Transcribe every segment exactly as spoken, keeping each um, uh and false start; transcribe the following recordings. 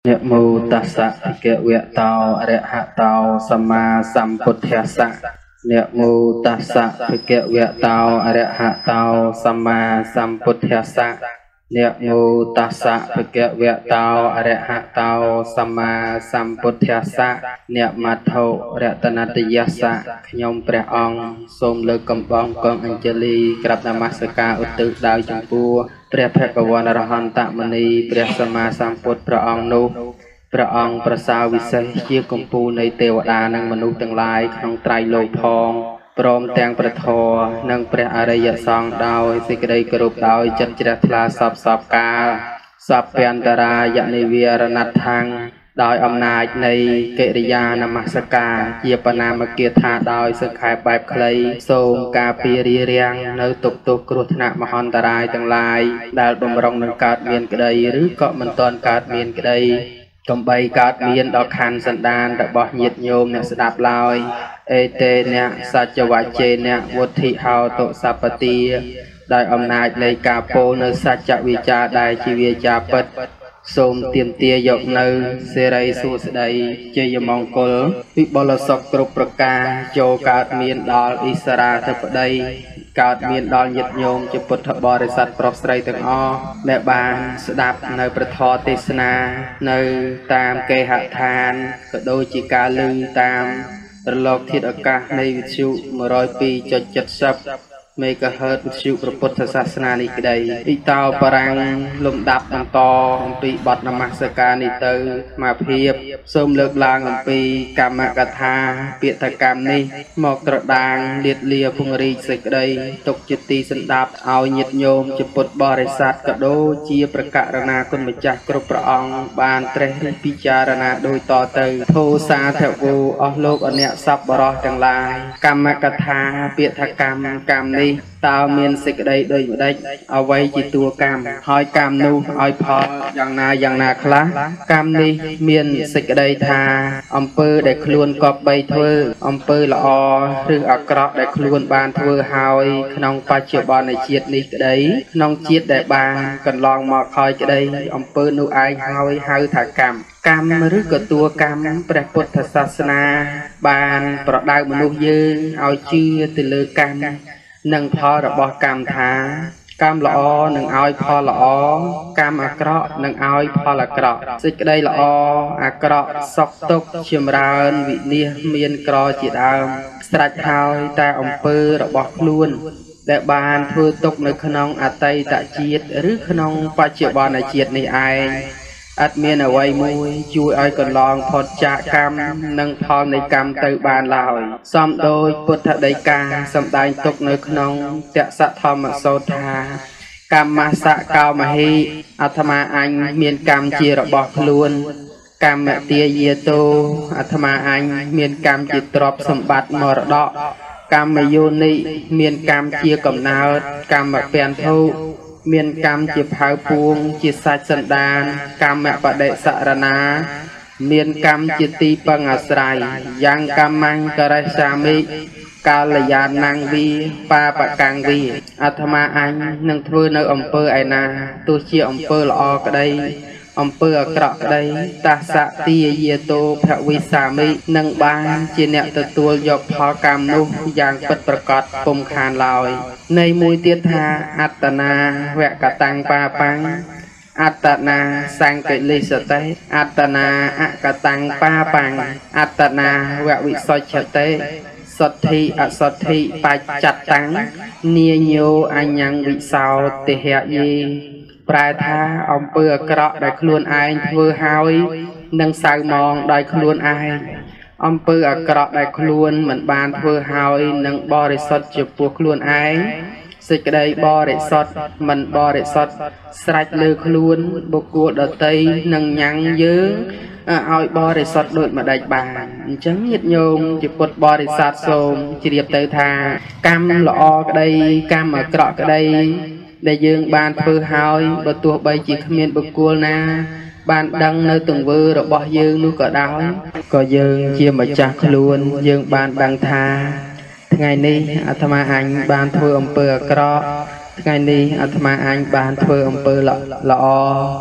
Nhật mô tát sạ kệ vẹt tao a hạ tao sama sambuddhassa. Nhật mô tát sạ kệ vẹt tao a hạ tao sama sambuddhassa. Nhật mô tát sạ kệ vẹt tao a hạ tao sama sambuddhassa. Nhật mát thâu ratanatiyassa. Nhomព្រះអង្គសូមលើកកំបងកងអញ្ជលីក្រាបនមស្ការឧទ្ទិសដោយចំពោះព្រះភគវន្តរហន្តមនីព្រះសម្មាសម្ពុទ្ធព្រះអង្គនោះព្រះអង្គប្រសើរវិសេសជាកំពូលនៃទេវតានិងមនុស្សទាំងឡាយក្នុងត្រៃលោកផងព្រមទាំងព្រះធម៌និងព្រះអរិយសង្ឃដោយសេចក្តីគោរពដោយចិត្តជ្រះថ្លាសពសពកាលសពពន្តរាយនិវារណដ្ឋាំងដោយអំណាចនៃកិរិយានមស្ការជាបណាមគាថាដោយសង្ខេបបែបខ្លីសូមការពាររារាំងនៅទុក្ខទោសគ្រោះថ្នាក់មហន្តរាយទាំងឡាយដែលបំរុងនឹងកើតមានក្តីឬក៏មិនទាន់កើតមានក្តីកំបីកើតមានដល់ខណ្ឌសន្តានរបស់ញាតិញោមអ្នកស្ដាប់ឡើយអេតេអ្នកសច្ចវច្ចេអ្នកវុទ្ធិហោតុសពទាដោយអំណាចនៃការពោលនៅសច្ចវិជ្ជាដែលជាវាចាពិតសូមទាមទារយកនៅសេរីសួស្តីជ័យមង្គលវិបុលសុខគ្រប់ប្រការចូលកើតមានដល់អិសរាធិបតីកើតមានដល់ញាតិញោមជាពុទ្ធបរិស័ទប្រុសស្រីទាំងអស់ដែលបានស្ដាប់នៅព្រះធម៌ទេសនានៅតាមគេហដ្ឋានក៏ដូចជាការឮតាមរលកធាតុអាកាសនៃវិទ្យុ một không hai chấm bảy mươi មេហ្គាហឺតវិទ្យុព្រះពុទ្ធសាសនានេះក្តីពីតោបរាំងលំដាប់បន្តអំពីបទនមស្ការនេះទៅមកភាពសូមលើកឡើងអំពីកម្មកថាពាក្យកម្មនេះមកត្រដាងលាតលាពង្រីកសេចក្តីទុកជាទីសន្តាប់ឲ្យញាតិញោមជាពុទ្ធបរិស័ទក៏ដូចជាប្រករណាគុណម្ចាស់គ្រប់ព្រះអង្គបានត្រេះរិះពិចារណាដោយតទៅធោសាធវោអស់លោកអអ្នកសប្បុរសទាំងឡាយកម្មកថាពាក្យកម្មកម្មនេះតើមានសេចក្តីដូចម្ដេចអ្វីជាតួកម្មហើយកម្មនោះឲ្យផលយ៉ាងណាយ៉ាងណាខ្លះកម្មនេះមានសេចក្តីថាអំពើដែលខ្លួនគប្បីធ្វើអំពើល្អឬអាក្រក់ដែលខ្លួនបានធ្វើហើយក្នុងបច្ចុប្បន្នជាតិនេះក្តីក្នុងជាតិដែលបានកន្លងមកហើយក្តីអំពើនោះឯងហើយហៅថាកម្មកម្មឬក៏តួកម្មព្រះពុទ្ធសាសនាបានប្រដៅមនុស្សយើងឲ្យជឿទៅលើកម្មនិងផលរបស់កម្មថាកម្មល្អនឹងឲ្យផលល្អកម្មអាក្រក់នឹងឲ្យផលអាក្រក់សេចក្តីល្អអាក្រក់សុខទុក្ខចម្រើនវិនាសមានក្រជាដើមស្រេចហើយតែអំពើរបស់ខ្លួនដែលបានធ្វើទុកនៅក្នុងអតីតជាតិឬក្នុងបច្ចុប្បន្នជាតិនេះឯងអត់មានអ្វីមួយជួយឲ្យកន្លងផុតចាកកម្មនិងផលនៃកម្មទៅបានឡើយសំដោយពុទ្ធដីកាសម្ដែងទុកនៅក្នុងតក្សធម្មសោតថាកម្មសកោមហេអាត្មាអញមានកម្មជារបស់ខ្លួនកម្មទាយាតោអាត្មាអញមានកម្មជាទ្រព្យសម្បត្តិមរតកកម្មយោនិមានកម្មជាកំណើតកម្មពន្ធុមានកម្មជាផៅពួងជាសាច់សន្តានកម្មបដិសរណាមានកម្មជាទីពឹងអាស្រ័យយ៉ាងកម្មញ្ញករេសាមិកាលយានងវីបាបកាំងវីអាត្មាអញនឹងធ្វើនៅអំពើឯណាទោះជាអំពើល្អក្តីអំពើអាក្រក់ក្តីតាសតិយាតោភវិសាមិនឹងបានជាអ្នកទទួលយកផលកម្មនោះយ៉ាងពិតប្រាកដពុំខានឡើយនៃមួយទៀតថាអត្តនាវកតាំងបាបាំងអត្តនាសង្កិលេសតេអត្តនាអកតាំងបាបាំងអត្តនាវវិសុច្ឆតេសទ្ធិអសទ្ធិបច្ចតតាំងនាញោអញ្ញੰវិសោតិហយេប្រែថាអំពើអាក្រក់ដែលខ្លួនឯងធ្វើហើយនឹងសៅมองដោយខ្លួនឯងអំពើអាក្រក់ដែលខ្លួនមិនបានធ្វើហើយនឹងបរិសុទ្ធចំពោះខ្លួនឯងសេចក្តីបរិសុទ្ធមិនបរិសុទ្ធស្រេចលើខ្លួនបុគ្គលដតីនឹងញ៉ាំងយើងឲ្យបរិសុទ្ធដូចម្ដេចបានអញ្ចឹងញាតិញោមជាពុទ្ធបរិស័ទសូមជ្រាបទៅថាកម្មល្អក្តីកម្មអាក្រក់ក្តីដែលយើងបានធ្វើហើយបើទោះបីជាគ្មានបុគ្គលណាបានដឹងនៅទង្វើរបស់យើងនោះក៏ដោយក៏យើងជាម្ចាស់ខ្លួនយើងបានដឹងថាថ្ងៃនេះអាត្មាអញបានធ្វើអំពើអាក្រក់ថ្ងៃនេះអាត្មាអញបានធ្វើអំពើល្អ ជ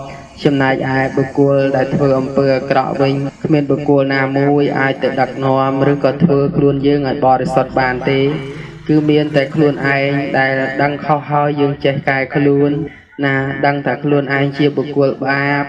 chấm này ai bực cua đại thừa âm bừa cọ vinh miền bực cua nam mui ai tự đặt nòm rứa có thừa luôn dương ở bò để sọt bàn tê cứ miền tại luôn ai đại đăng khao hơi dương chạy cài luôn na đăng thật luôn ai chia bực cua ba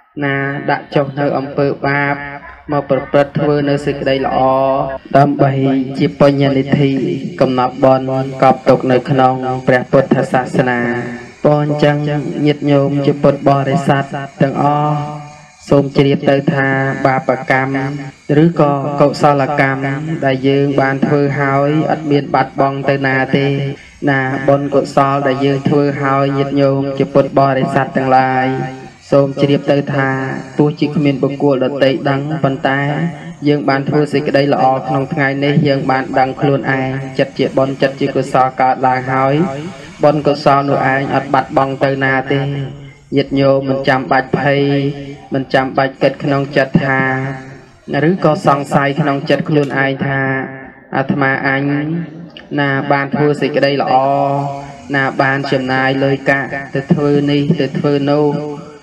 na đã trong nơi âm bừa ba mà bật bật thừa nơi sự đây lọ đâm bày chia bao nhiêu thì cầm nạp bòn cọp tục nơi khăn bẹt bật thà sa na bòn chẳng nhiệt nhôm chia bật bò để sát từng o xôm chia tới tha ba bạc cam rứ co cậu sao là cam đại dương bàn thừa hỏi ắt miền bát bong tới na tê na bòn cậu sao đại dương thừa hỏi nhiệt nhôm chia bật bò để sát từng lại xôm chia tới tha tu chỉ miền bậc cua đợt tây đắng bàn tay dương bàn thừa gì cái đây là o không ngày nay dương bàn đắng luôn ai chặt chia bòn chặt chia cậu sao cả là hỏi bòn cậu sao nụ ai ắt bát bong tới na tê nhiệt nhô mình chạm bạch phay mình chạm bạch kết khăn chật thà rứ có song say khăn chật luôn ai thà Atma anh na ban thua gì cái đây là o na ban chầm nai lời cả từ thưa ni từ thưa nô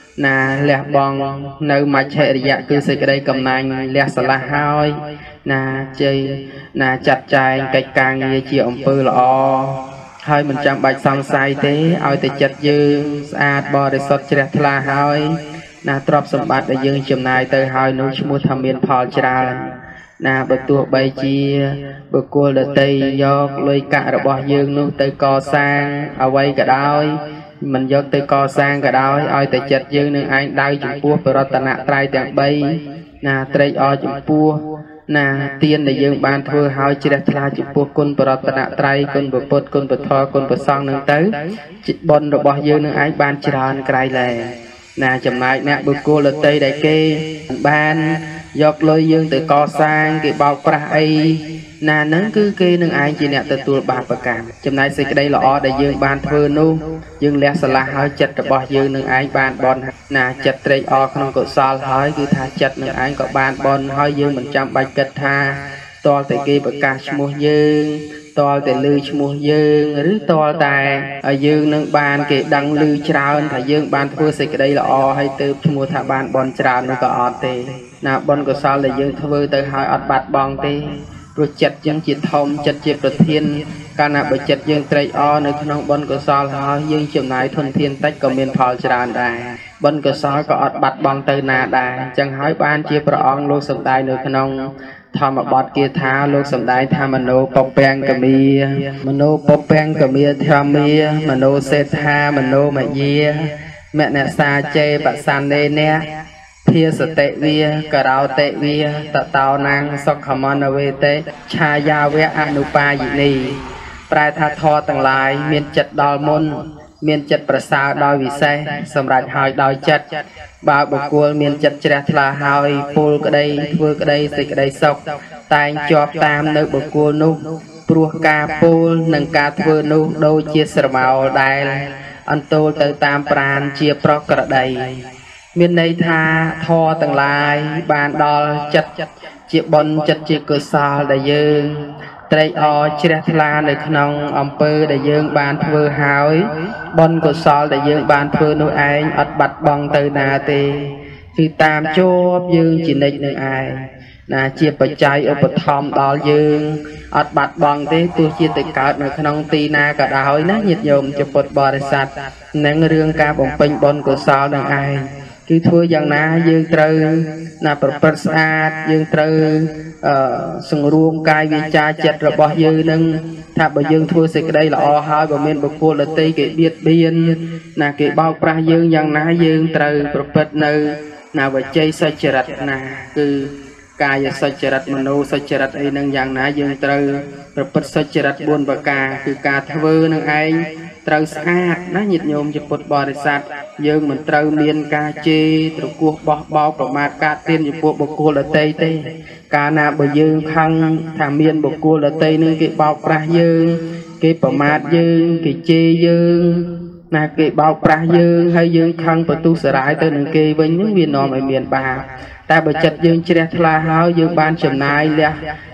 na lẹ bong nơi mà chạy dạ cứ gì cái đây cầm nành lẹ sả la hai na chơi na chặt chài cách càng như chiều ông pư là o hơi mình chạm bạch xong say thế ôi từ chật dư sát bò để sọt chẹt la hơi na trọp sầm bát để dương chầm này tới hơi nấu mua tham miên phò chả na bậc tua bay chia bậc cua để tây do lôi cả rồi bỏ dương nấu tới co sang ở quay cả đôi mình do tới co sang cả đôi ôi từ chật dư nên anh đau chụp pua phải rót tận nạ trai tiếng bay na trai o chụp pua na tiên để dương ban thưa hỏi chỉ đặt là chụp buộc côn bờ tận nạ trai côn bờ bột côn bờ thò côn bờ song nâng tới chỉ bòn rồi bỏ dương nâng ái ban chỉ đòn cái lề na chậm lại nè bực cô là tây đại kê ban dọc lôi dương từ co sang cái bao pra ấy na nâng cứ kê nâng ái chỉ nè từ tua bạc bạc cảm chậm lại xây cái đây là o để dương ban thưa nu dương lẽ sờ la hỏi chặt rồi bỏ dương nâng ái ban bòn na chặt tây o không có sao hỏi cứ thà chặt nâng ái có ban bòn hỏi dương mình chăm bạch kết tha to tại kia bạc cả mua dương to tại lư mua dương rứ to tại ở dương nâng ban kì đăng lư trao thà dương ban thưa xây cái đây là o hay từ mua thà ban bòn trao nó có ọt tê na bòn có sao là dương thưa tới hỏi ọt bát bòn tê rồi chặt dương chỉ thông chặt chỉประเทศการนับไปจัดยังไตรอในขนมบนกษาหายังจำนายทนเทียนตัดก็มีพอจรานได้บนกษาก็อดบัดบองเตนาได้จังหายบ้านเจียประองโลกสมได้ในขนมทำบอดเกียร์ท้าโลกสมได้ทำมโนปกแปงกมีมโนปกแปงกมีทำมีมโนเศษธามโนมาเยียแม่เนซาเจปัสสันเนเนเพียสเตวีกระเราเตวีตะเตานางสกขมานเวเตชายาเวอนุปายินีปลายทาทอต่างหลายเมียนจัดดอลมนเมียนจัดประสาดอยวิเศษสำหรับหอยดอยจัดบาบุกวเมียนจัดเจริญทลาหอยปูลกระไดฟือกระไดสิกระไดศกตายจอบตามเนื้อบุกวนุปลัวกาปูลหนึ่งกาฟืนุโดยเชียสมาลได้อันโตเตตามปราณเชียปรกระไดเมียนในทาทอต่างหลายบานดอลจัดเจียบนจัดเจียกุศลได้ยืงไตรอเจริญทลาในขนมอำเภอได้ยืงบานเพื่อหายบนกุศลได้ยืงบานเพื่อนุไออัดบัดบองเตนาเตคือตามโจบยืงจินในหนึ่งไอนาเจียปัจจัยอุปธรรมดอลยืงอัดบัดบองเตตัวเจียติเกิดในขนมตีนากระดาหอยนะnhiệtยมจะปดบริษัทนั่งเรื่องการบ่มเป็นบนกุศลหนึ่งไอคือทั่วอย่างน้ายืงเตอนาประประสาทยืงเตอสังรวมกายวิจารจัดระบอบยืงนึงถ้าบ่ยืงทั่วสิกได้ละอหายบ่เมียนบุกโคละตีเกเบียดเบียนนาเกเบาปลายืงอย่างน้ายืงเตอประประเนอนาวิจัยสัจรัตนาคือกายสัจรัตมโนสัจรัตไอนึงอย่างน้ายืงเตอประประสัจรัตบุญประกาคือการทเวนึงไอเตอสะอาดนะnhiệtโยมจะปดบริษัทยืงเหมือนเตอเมียนกาเจตระกัวบ่เบาประมาทกาเตียนอยู่พวกบุกโคละเตยเตกานาบ่ยืงคังทางเมียนบุกโคละเตยนึงเกเบาปลายืงเกประมาทยืงเกเจยืงนาเกเบาปลายืงให้ยืงคังประตูสลายเตยนึงเกวิ่งนึงเวียนนอมไอเมียนบาแต่บ่จัดยืงเจริญทลาหายืงบานจำนายเลี้ย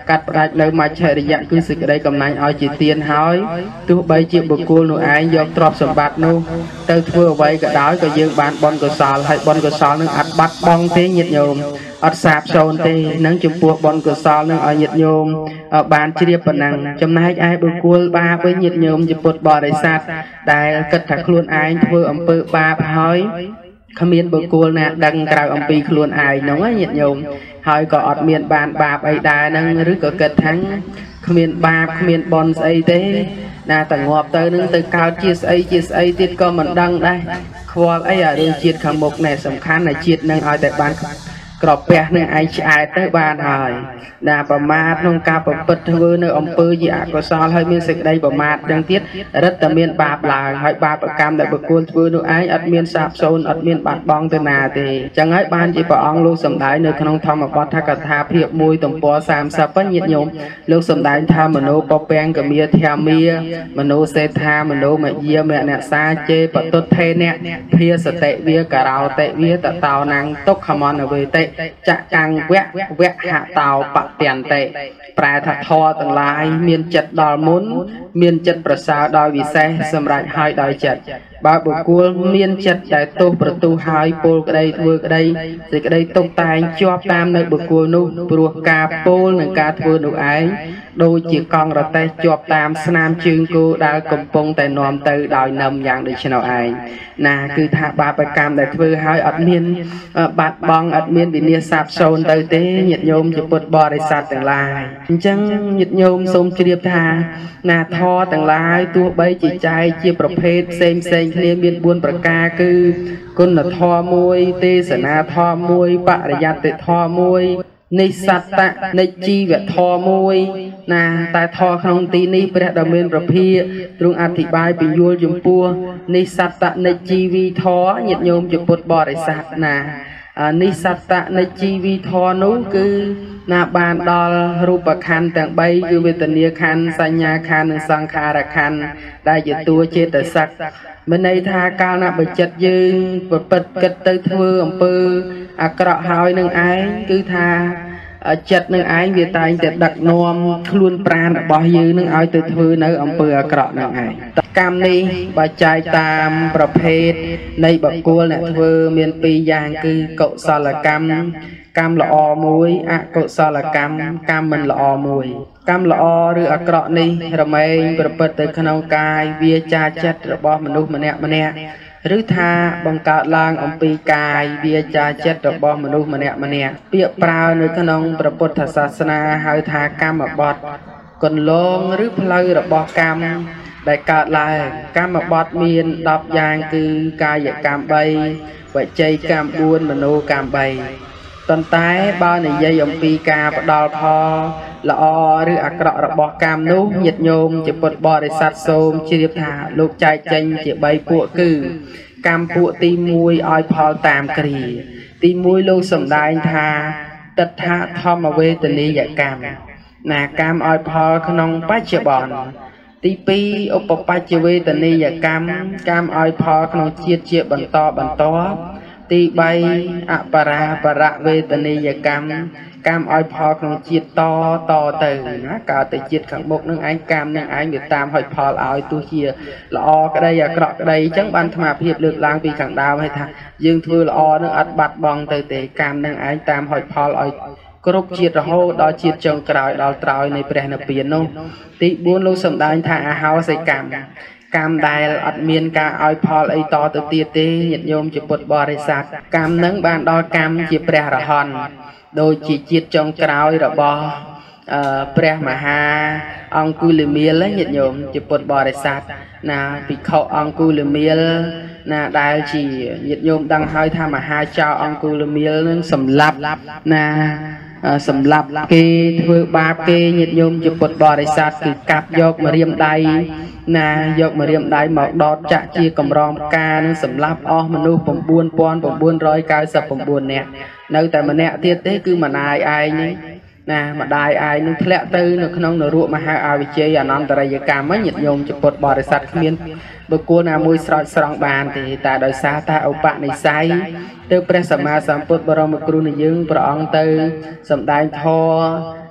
កាត់ផ្ដាច់នៅមច្ឆរិយៈគឺសេចក្តីកំណាញ់ឲ្យជាទានហើយទោះបីជាបុគ្គលនោះឯងយកទ្រព្យសម្បត្តិនោះទៅធ្វើអ្វីក៏ដោយក៏យើងបានបុណ្យកុសលហើយបុណ្យកុសលនឹងអត់បាត់បង់ទេញាតិញោមអត់សាបសូន្យទេនឹងចំពោះបុណ្យកុសលនឹងឲ្យញាតិញោមបានជ្រាបប៉ុណ្ណឹងចំណែកឯបុគ្គលបាបវិញញាតិញោមជាពុទ្ធបរិស័ទដែលគិតថាខ្លួនឯងធ្វើអំពើបាបហើយគ្មានបុគ្គលណាដឹងក្រៅអំពីខ្លួនឯងហ្នឹងញាតិញោមហើយក៏អត់មានបានបាបអីដែរហ្នឹងឬក៏គិតថាគ្មានបាបគ្មានបុណ្យស្អីទេណាតែងាប់ទៅនឹងទៅកើតជាស្អីជាស្អីទៀតក៏មិនដឹងដែរខ្វល់អីអារឿងជាតិខាងមុខនេះសំខាន់តែជាតិនឹងឲ្យតែបានក្របពះនឹងឯងឆ្អែតទៅបានហើយណាប្រមាទក្នុងការប្រព្រឹត្តធ្វើនៅអំពើជាអកុសលហើយមានសេចក្តីប្រមាទទាំងទៀតរឹតតែមានបាបឡើងហើយបាបកម្មដែលបុគ្គលធ្វើនោះឯងអត់មានសាបសូន្យអត់មានបាត់បង់ទៅណាទេចឹងហើយបានជាព្រះអង្គលោកសម្ដែងនៅក្នុងធម្មបទថាកថាភាពមួយទំព័រសាមសិបញាតិញោមលោកសម្ដែងថាមនោបពាំងកមាធាមាមនោសេដ្ឋាមនោមយាមអ្នកសាជេបតុថេអ្នកភាសតិវាការោតិវាតតោណាំងទុក្ខមនវេតិចកាំងវៈវៈហតោបत्यន្តិប្រែថាធម៌ទាំងឡាយមានចិត្តដល់មុនមានចិត្តប្រសើរដោយវិសេសសម្រាប់ឲ្យដោយចិត្តបើបុគ្គលមានចិត្តដែលទោសប្រទូហើយពោលក្តីធ្វើក្តីសេចក្តីទុកតែងជាប់តាមនៅបុគ្គលនោះព្រោះការពោលនិងការធ្វើនោះឯងដូចជាកង់រទេះជាប់តាមស្នាមជើងគោដែលកំពុងតែនាំទៅដោយនឹមយ៉ាងដូច្នោះឯងណាគឺថាបាបកម្មដែលធ្វើឲ្យអត់មានបាត់បង់អត់មានវិនាសសាបសូន្យទៅទេញាតិញោមជាពុទ្ធបរិស័ទទាំងឡាយអញ្ចឹងញាតិញោមសូមជ្រាបថាណាធម៌ទាំងឡាយទោះបីជាចែកជាប្រភេទផ្សេងផ្សេងគ្នាមានបួនប្រការគឺគុណធម៌មួយទេសនាធម៌មួយបរិយត្តិធម៌មួយនិសត្តៈនៃជីវធម៌មួយណាតែធម៌ក្នុងទីនេះព្រះដ៏មានព្រះភិក្ខទ្រង់អធិប្បាយពន្យល់ចំពោះនិសត្តៈនៃជីវីធម៌ញាតិញោមជាពុទ្ធបរិស័ទណានិសត្តៈនៃជីវីធម៌នោះគឺណាបានដល់រូបខណ្ឌទាំងបីគឺវេទនាខណ្ឌសញ្ញាខណ្ឌនិងសង្ខារខណ្ឌដែលជាតួចេតសិកមានន័យថាកាលណាបើចិត្តយើងប្រព្រឹត្តគិតទៅធ្វើអំពើអាក្រក់ហើយនឹងឯងគឺថាចិត្តនឹងឯងវាតែងតែដឹកនាំខ្លួនប្រាណរបស់យើងនឹងឲ្យទៅធ្វើនៅអំពើអាក្រក់នឹងឯងកម្មនេះបើចែកតាមប្រភេទនៃបុគ្គលអ្នកធ្វើមានពីរយ៉ាងគឺកុសលកម្មកម្មល្អមួយអកុសលកម្មកម្មមិនល្អមួយកម្មល្អឬអាក្រក់នេះរមែងប្រព្រឹត្តទៅក្នុងកាយវាចាចិត្តរបស់មនុស្សម្នាក់ម្នាក់ឬថាបង្កើតឡើងអំពីកាយវាចាចិត្តរបស់មនុស្សម្នាក់ម្នាក់ពាក្យប្រើនៅក្នុងព្រះពុទ្ធសាសនាហៅថាកម្មបត្តិគន្លងឬផ្លូវរបស់កម្មដែលកើតឡើងកម្មបត្តិមានដប់យ៉ាងគឺកាយកម្មបីវចីកម្មបួនមនោកម្មបីប៉ុន្តែបើនិយាយអំពីការផ្ដល់ផលល្អឬអាក្រក់របស់កម្មនោះញាតិញោមជាពុទ្ធបរិស័ទសូមជ្រាបថាលោកចែកចេញជាបីពួកគឺកម្មពួកទីមួយឲ្យផលតាមគ្រាទីមួយលោកសម្ដែងថាតថាធម្មវេទនីយកម្មណាកម្មឲ្យផលក្នុងបច្ចុប្បន្នទីពីរឧបបច្ចវេទនីយកម្មកម្មឲ្យផលក្នុងជាតិជាបន្តបន្តទីបីអបរាបរវេទនីយកម្មកម្មឲ្យផលក្នុងជាតិតតទៅណាកើតទៅជាតិខាងមុខនឹងឯងកម្មនឹងឯងវាតាមឲ្យផលឲ្យទោះជាល្អក្តីអាក្រក់ក្តីអញ្ចឹងបានអាត្មាភាពលើកឡើងពីខាងដើមឲ្យថាយើងធ្វើល្អនឹងអត់បាត់បង់ទៅទេកម្មនឹងឯងតាមឲ្យផលឲ្យគ្រប់ជាតិរហូតដល់ជាតិចុងក្រោយដល់ត្រើយនៃព្រះនិព្វាននោះទីបួនលោកសម្ដែងថាអហោសិកម្មកម្មដែលអត់មានការឲ្យផលអីតទៅទៀតទេញាតិញោមជាពុទ្ធបរិស័ទកម្មនឹងបានដល់កម្មជាព្រះរហន្តដូចជាជាតិចុងក្រោយរបស់អឺព្រះមហាអង្គុលមាលញាតិញោមជាពុទ្ធបរិស័ទណាភិក្ខុអង្គុលមាលណាដែលជាញាតិញោមដឹងហើយថាមហាចៅអង្គុលមាលនឹងសម្លាប់ណាសម្លាប់គេធ្វើបាបគេញាតិញោមជាពុទ្ធបរិស័ទគឺកាប់យកម្រាមដៃណាយកម្រាមដៃមកដតចាក់ជាកម្រងផ្កានឹងសម្លាប់អស់មនុស្ស៩ពាន់៩រយកៅសិប៩នាក់នៅតែម្នាក់ទៀតទេគឺម្ដាយឯងនេះណាម្ដាយឯងនឹងធ្លាក់ទៅនៅក្នុងនរកមហាអវិជ្ជ័យអនន្តរយកម្មញាតិញោមជាពុទ្ធបរិស័ទគ្មានបុគ្គលណាមួយស្រោចស្រង់បានទេតែដោយសារតែឧបនិស្ស័យទើបព្រះសម្មាសម្ពុទ្ធបរមគ្រូនៃយើងព្រះអង្គទៅសម្ដែងធម៌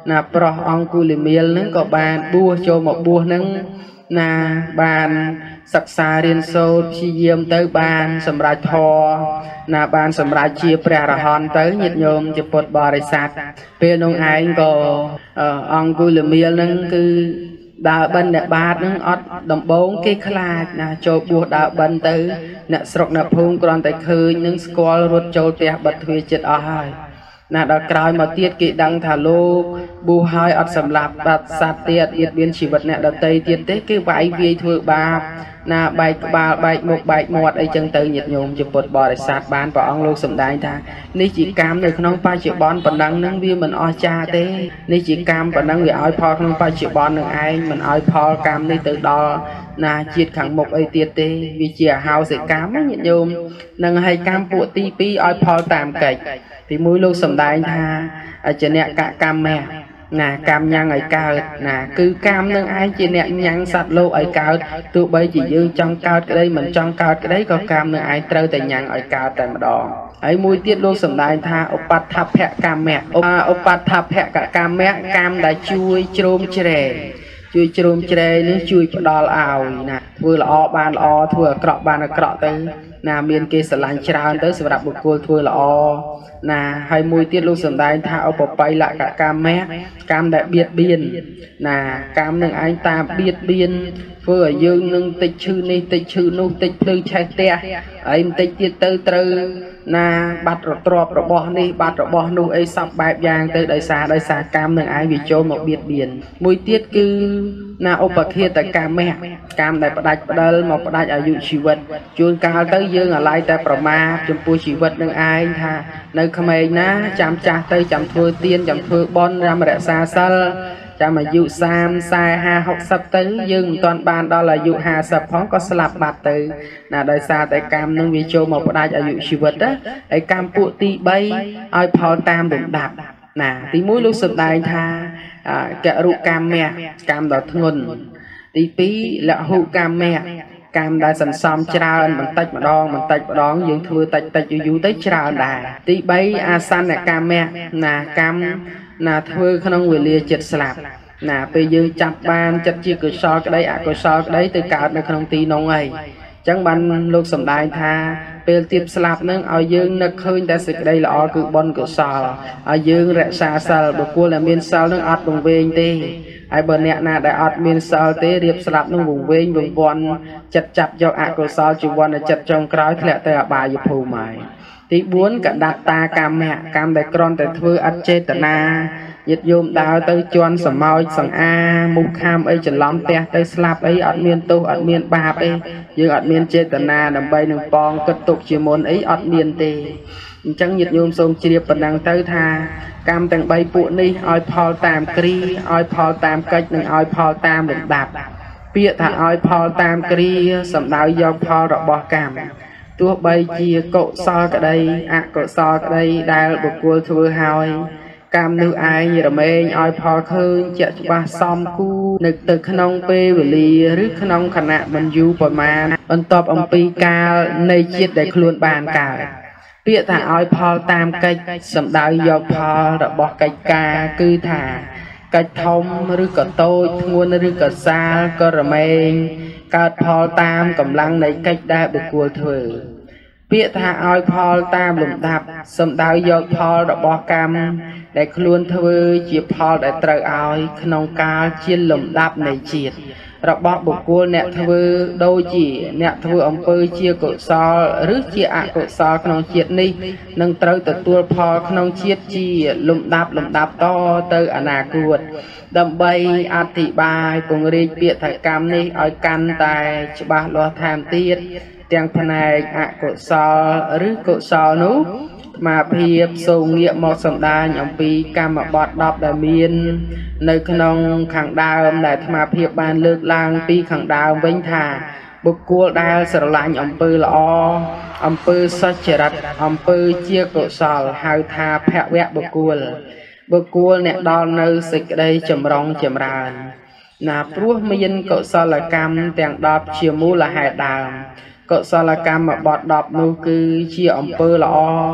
ណាប្រុសអង្គុលីមៀលនឹងក៏បានបួសចូលមកបួសនឹងណាបានសិក្សារៀនសូត្រព្យាយាមទៅបានសម្រេចធម៌ណាបានសម្រេចជាព្រះអរហន្តទៅញាតិញោមជាពុទ្ធបរិស័ទពេលនោះឯងក៏អង្គុលីមៀលនឹងគឺដើរបិណ្ឌបាតនឹងអត់ដំបងគេខ្លាចណាចូលបួសដើរបិណ្ឌទៅអ្នកស្រុកអ្នកភូមិគ្រាន់តែឃើញនឹងស្គាល់រត់ចូលផ្ទះបិទទ្វារចិត្តអស់ហើយណាដល់ក្រោយមកទៀតគេដឹងថាលោកបួសហើយអត់សម្លាប់បាត់សត្វទៀតទៀតមានជីវិតអ្នកដតីទៀតទេគឺវាយវាយធ្វើបាបណាបែកក្បាលបែកមុខបែកមាត់អីចឹងទៅញាតិញោមជាពុទ្ធបរិស័ទបានព្រះអង្គលោកសម្ដែងថានេះជាកម្មនៅក្នុងបច្ចុប្បន្នប៉ុណ្ណឹងនឹងវាមិនអស្ចារ្យទេនេះជាកម្មប៉ុណ្ណឹងវាឲ្យផលក្នុងបច្ចុប្បន្ននឹងឯងមិនឲ្យផលកម្មនេះទៅដល់ណាជាតិខាងមុខអីទៀតទេវាជាអហោសិកម្មញាតិញោមនឹងឲ្យកម្មពួកទីពីរឲ្យផលតាមកិច្ចទីមួយលោកសម្ដែងថាចនៈកកម្មៈណាកម្មញ៉ាំងឲ្យកើតណាគឺកម្មនឹងឯងជាអ្នកញ៉ាំងសត្វលោកឲ្យកើតទោះបីជាយើងចង់កើតក្តីមិនចង់កើតក្តីក៏កម្មនឹងឯងត្រូវតែញ៉ាំងឲ្យកើតតែម្ដងហើយមួយទៀតលោកសម្ដែងថាឧបត្ថភកម្មៈឧបត្ថភកម្មៈកម្មដែលជួយជ្រោមជ្រែងជួយជ្រោមជ្រែងនឹងជួយផ្ដល់ឲ្យណាធ្វើល្អបានល្អធ្វើអាក្រក់បានអាក្រក់ទៅណាមានគេស្រឡាញ់ច្រើនទៅសម្រាប់បុគ្គលធ្វើល្អណាហើយមួយទៀតលោកសម្ដែងថាឧបបៃលកកម្មៈកម្មដែលបៀតបៀនណាកម្មនឹងឯងតាមបៀតបៀនធ្វើឲ្យយើងនឹងតិចឈឺនេះតិចឈឺនោះតិចភ្លឺឆេះផ្ទះហើយបន្តិចទៀតទៅត្រូវណាបាត់រទ្របរបស់នេះបាត់របស់នោះអីសពបែបយ៉ាងទៅដោយសារដោយសារកម្មនឹងឯងវាចូលមកបៀតបៀនមួយទៀតគឺណាឧបឃាតកម្មៈកម្មដែលផ្ដាច់ផ្ដិលមកផ្ដាច់អាយុជីវិតជួនកាលទៅយើងអាឡ័យតែប្រមាទចំពោះជីវិតនឹងឯងថានៅក្មេងណាចាំចាស់ទៅចាំធ្វើទានចាំធ្វើបុណ្យចាំរក្សាសិលចាំអាយុសាម សាម ហា ហុកសិបទៅយើងមិនទាន់បានដល់អាយុហាសិបផងក៏ស្លាប់បាត់ទៅណាដោយសារតែកម្មនឹងវាចូលមកផ្ដាច់អាយុជីវិតណាហើយកម្មពួកទីបីឲ្យផលតាមលំដាប់ណាទីមួយលោកសម្ដែងថាករុកម្មៈកម្មដ៏ធ្ងន់ទីពីរលហុកម្មៈកម្មដែលសន្សំច្រើនបន្តិចម្ដងបន្តិចម្ដងយើងធ្វើតិចតិចយូរទៅច្រើនដែរទីបីអាសន្នកម្មៈណាកម្មណាធ្វើក្នុងវេលាចិត្តស្លាប់ណាពេលយើងចាប់បានចិត្តជាកុសលក្តីអកុសលក្តីទៅកើតនៅក្នុងទីនោះហើយអញ្ចឹងបានលោកសម្ដែងថាពេលទៀតស្លាប់នឹងឲ្យយើងនឹកឃើញតែសេចក្តីល្អគឺបុណ្យកុសលឲ្យយើងរក្សាសិលបុគ្គលដែលមានសិលនឹងអត់វង្វេងទេហើយបើអ្នកណាដែលអត់មានសិលទេរៀបស្លាប់នឹងវង្វេងវង្វាន់ចិត្តចាប់យកអកុសលជីវ័នចិត្តចុងក្រោយធ្លាក់ទៅអបាយភូមិហើយទីបួនកដត្តាកម្មៈកម្មដែលគ្រាន់តែធ្វើអត់ចេតនាញាតិញោមដើរទៅជន់សម្ោចសង្អាមុខខាមអីច្រឡំផ្ទះទៅស្លាប់អីអត់មានទោសអត់មានបាបអីយើងអត់មានចេតនាដើម្បីនឹងប៉ងគិតទុកជាមុនអីអត់មានទេអញ្ចឹងញាតិញោមសូមជ្រាបប៉ុណ្ណឹងទៅថាកម្មទាំងបីពួកនេះឲ្យផលតាមគ្រាឲ្យផលតាមកិច្ចនិងឲ្យផលតាមលំដាប់ពាក្យថាឲ្យផលតាមគ្រាសំដៅយកផលរបស់កម្មទោះបីជាកុសលក្តីអកុសលក្តីដែលបុគ្គលធ្វើហើយកម្មនោះឯងរមែងឲ្យផលឃើញជាក់ច្បាស់សមគូនៅទៅក្នុងពេលវេលាឬក្នុងខណៈមិនយូរប្រមាណបន្ទាប់អំពីកាលនៃជាតិដែលខ្លួនបានកើតពាក្យថាឲ្យផលតាមកិច្ចសំដៅយកផលរបស់កិច្ចការគឺថាកិច្ចធំឬក៏តូចធ្ងន់ឬក៏សាលក៏រមែងកើតផលតាមកម្លាំងនៃកិច្ចដែលបុគ្គលធ្វើពាក្យថាឲ្យផលតាមលំដាប់សំដៅយកផលរបស់កម្មដែលខ្លួនធ្វើជាផលដែលត្រូវឲ្យក្នុងកាលជាលំដាប់នៃជាតិរបស់បុគ្គលអ្នកធ្វើដូចជាអ្នកធ្វើអំពើជាកុសលឬជាអកុសលក្នុងជាតិនេះនឹងត្រូវទទួលផលក្នុងជាតិជាលំដាប់លំដាប់តទៅអនាគតដើម្បីអធិប្បាយពង្រីកពាក្យថាកម្មនេះឲ្យកាន់តែច្បាស់លាស់ថែមទៀតទាំងផ្នែកអកុសលឬកុសលនោះមកភាពសូមងាកមកសម្ដែងអំពីកម្មបទដប់ដែលមាននៅក្នុងខាងដើមដែលអាត្មាភាពបានលើកឡើងពីខាងដើមវិញថាបុគ្គលដែលស្រឡាញ់អំពើល្អអំពើសុចរិតអំពើជាកុសលហៅថាភវៈបុគ្គលបុគ្គលអ្នកដល់នៅសេចក្តីចម្រុងចម្រើនណាព្រោះមានកុសលកម្មទាំងដប់ជាមូលហេតុដើមកុសលកម្មបទដប់នោះគឺជាអំពើល្អ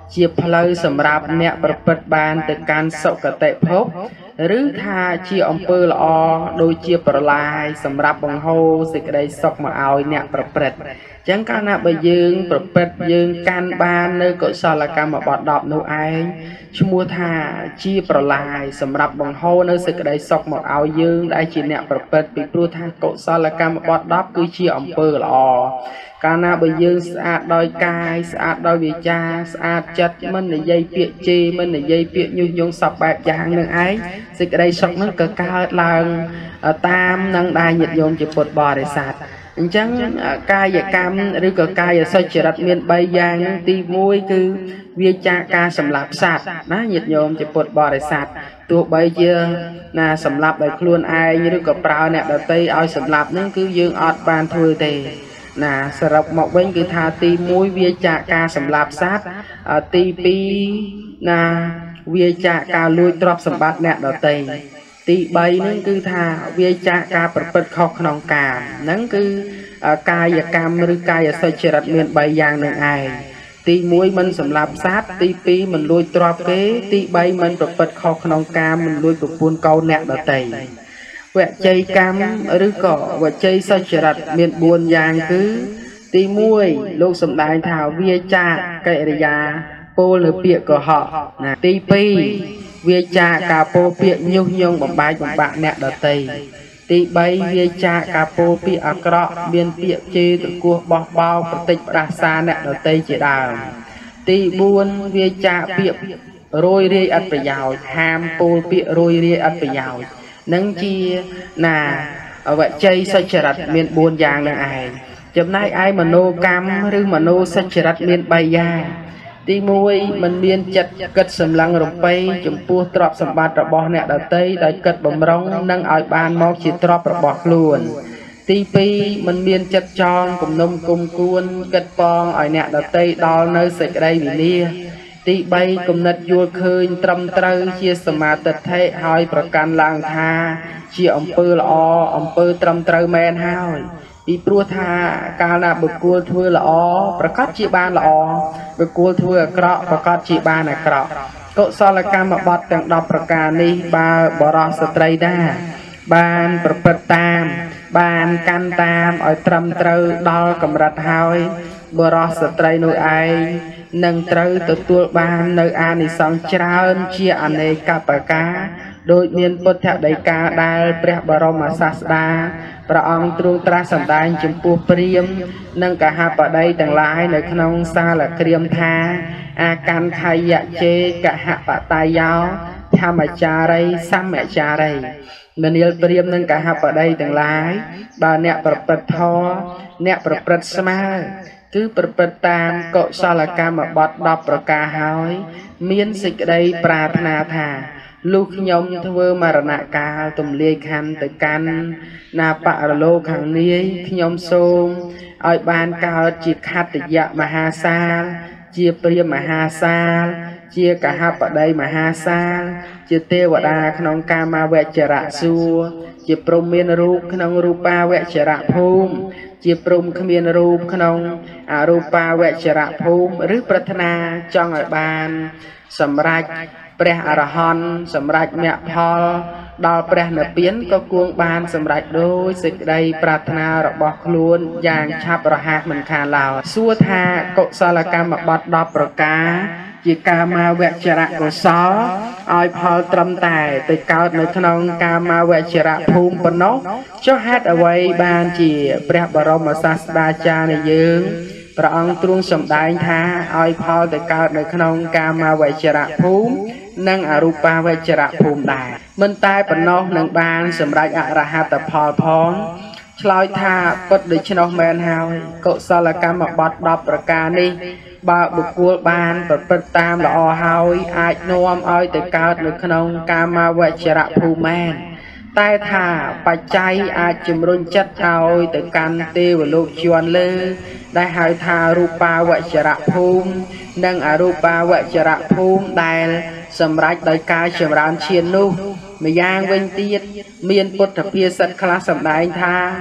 ជាផ្លូវសម្រាប់អ្នកប្រព្រឹត្តបានទៅកាន់សុគតិភពឬថាជាអំពើល្អដូចជាប្រឡាយសម្រាប់បង្ហូរសេចក្តីសុខមកឲ្យអ្នកប្រព្រឹត្តចឹងកាលណាបើយើងប្រព្រឹត្តយើងកាន់បាននៅកុសលកម្មបទដប់នោះឯងឈ្មោះថាជាប្រឡាយសម្រាប់បង្ហូរនៅសេចក្តីសុខមកឲ្យយើងដែលជាអ្នកប្រព្រឹត្តពីព្រោះថាកុសលកម្មបទដប់គឺជាអំពើល្អកាលណាបើយើងស្អាតដោយកាយស្អាតដោយវាចាស្អាតចិត្តមិននិយាយពាក្យជេរមិននិយាយពាក្យញុះញង់សពបែបយ៉ាងនឹងឯងសេចក្តីសុខនឹងក៏កើតឡើងតាមនឹងដែលញាតិញោមជាពុទ្ធបរិស័ទអញ្ចឹងកាយកម្មឬក៏កាយសុចរិតមានបីយ៉ាងទីមួយគឺវាចាការសម្លាប់សត្វណាញាតិញោមជាពុទ្ធបរិស័ទទោះបីជាណាសម្លាប់ដោយខ្លួនឯងឬក៏ប្រើអ្នកដទៃឲ្យសម្លាប់នឹងគឺយើងអត់បានធ្វើទេណាសរុបមកវិញគឺថាទីមួយវាចាការសម្លាប់សត្វទីពីរណាវាចាការលួចទ្រព្យសម្បត្តិអ្នកដទៃទីបីហ្នឹងគឺថាវាចាការប្រព្រឹត្តខុសក្នុងកាមហ្នឹងគឺកាយកម្មឬកាយសុចរិតមានបីយ៉ាងនឹងឯងទីមួយមិនសម្លាប់សត្វទីពីរមិនលួចទ្រព្យគេទីបីមិនប្រព្រឹត្តខុសក្នុងកាមមិនលួចប្រពន្ធកូនអ្នកដទៃវជ័យកម្មឬក៏វជ័យសុចរិតមានបួនយ៉ាងគឺទីមួយលោកសម្ដែងថាវាចាកិរិយាពោលនៅពាក្យកុហកណាទីពីរវាចាការពោលពាក្យញុះញង់បំបែកបំបាក់អ្នកដទៃទីបីវាចាការពោលពាក្យអាក្រក់មានពាក្យជេរទង្គោះបោះបោប្រតិចផ្ដាសាអ្នកដទៃជាដើមទីបួនវាចាពាក្យរយរាយអត្ថប្រយោជន៍ហាមពោលពាក្យរយរាយអត្ថប្រយោជន៍នឹងជាណាវជ័យសុចរិតមានបួនយ៉ាងនឹងឯងចំណែកឯមនោកម្មឬមនោសុចរិតមានបីយ៉ាងទីមួយមិនមានចិត្តគិតសម្លឹងរំពៃចំពោះទ្រព្យសម្បត្តិរបស់អ្នកដទៃដោយគិតបំរុងនិងឲ្យបានមកជាទ្រព្យរបស់ខ្លួនទីពីរមិនមានចិត្តចងគំនុំគុំគួនគិតប៉ងឲ្យអ្នកដទៃដល់នៅសេចក្តីវិនាសទីបីគំនិតយល់ឃើញត្រឹមត្រូវជាសមាទិដ្ឋិហើយប្រកាន់ឡើងថាជាអំពើល្អអំពើត្រឹមត្រូវមែនហើយពីព្រោះថាកាលណាបុគ្គលធ្វើល្អប្រកាសជាបានល្អបុគ្គលធ្វើអាក្រក់ប្រកាសជាបានអាក្រក់កុសលកម្មបទទាំងដប់ប្រការនេះបើបរោះស្ត្រីដែរបានប្រព្រឹត្តតាមបានកាន់តាមឲ្យត្រឹមត្រូវដល់កម្រិតហើយបរោះស្ត្រីនោះឯងនឹងត្រូវទទួលបាននៅអានិសង្សច្រើនជាអនេកប្រការដោយមានពុទ្ធដីកាដែលព្រះបរមសាស្តាព្រះអង្គទ្រង់ត្រាស់សម្ដែងចំពោះព្រាហ្មណ៍និងកហបតីទាំងឡាយនៅក្នុងសាលក្រាមថាអាកន្ធយជេកហបតយោធម្មចារីសម្មចារីមនាលព្រាហ្មណ៍និងកហបតីទាំងឡាយបើអ្នកប្រព្រឹត្តធម៌អ្នកប្រព្រឹត្តស្មើគឺប្រព្រឹត្តតាមកុសលកម្មបទដប់ប្រការហើយមានសេចក្តីប្រាថ្នាថាលុះខ្ញុំធ្វើមរណកាលទំលាយខណ្ឌទៅកាន់ណាបរលោកខាងនាយខ្ញុំសូមឲ្យបានកើតជាខត្តយៈមហាសាលជាព្រាហ្មណ៍មហាសាលជាកហបតីមហាសាលជាទេវតាក្នុងកាមាវចរៈសួគ៌ជាព្រហ្មមានរូបក្នុងរូបាវចរៈភូមិជាព្រហ្មគ្មានរូបក្នុងអរូបាវចរៈភូមិឬប្រាថ្នាចង់ឲ្យបានសម្រេចព្រះអរហន្តសម្រេចមគ្គផលដល់ព្រះនិព្វានក៏គួងបានសម្រេចដោយសេចក្តីប្រាថ្នារបស់ខ្លួនយ៉ាងឆាប់រហ័សមិនខានឡើយសួរថាកុសលកម្មបទដប់ប្រការជាកាមាវចរៈកុសលឲ្យផលត្រឹមតែទៅកើតនៅក្នុងកាមាវចរៈភូមិប៉ុណ្ណោះចុះហេតុអ្វីបានជាព្រះបរមសាស្តាចារ្យនៃយើងព្រះអង្គទ្រង់សម្ដែងថាឲ្យផលទៅកើតនៅក្នុងកាមាវចរៈភូមិនិងអរូបាវចរៈភូមិដែរមិនតែប៉ុណ្ណោះនឹងបានសម្រេចអរហត្តផលផងឆ្លើយថាពិតដូច្នោះមែនហើយកុសលកម្មបទដប់ប្រការនេះបើបុគ្គលបានប្រព្រឹត្តតាមល្អហើយអាចនាំឲ្យទៅកើតនៅក្នុងកាមាវចរៈភូមិមែនតែថាបច្ច័យអាចជំរុញចិត្តឲ្យទៅកាន់ទេវលោកជាន់លើដែលហៅថារូបាវចរៈភូមិនិងអរូបាវចរៈភូមិដែលសម្រេចដោយការចម្រើនឈាននោះម្យ៉ាងវិញទៀតមានពុទ្ធភាសិតខ្លះសម្ដែងថា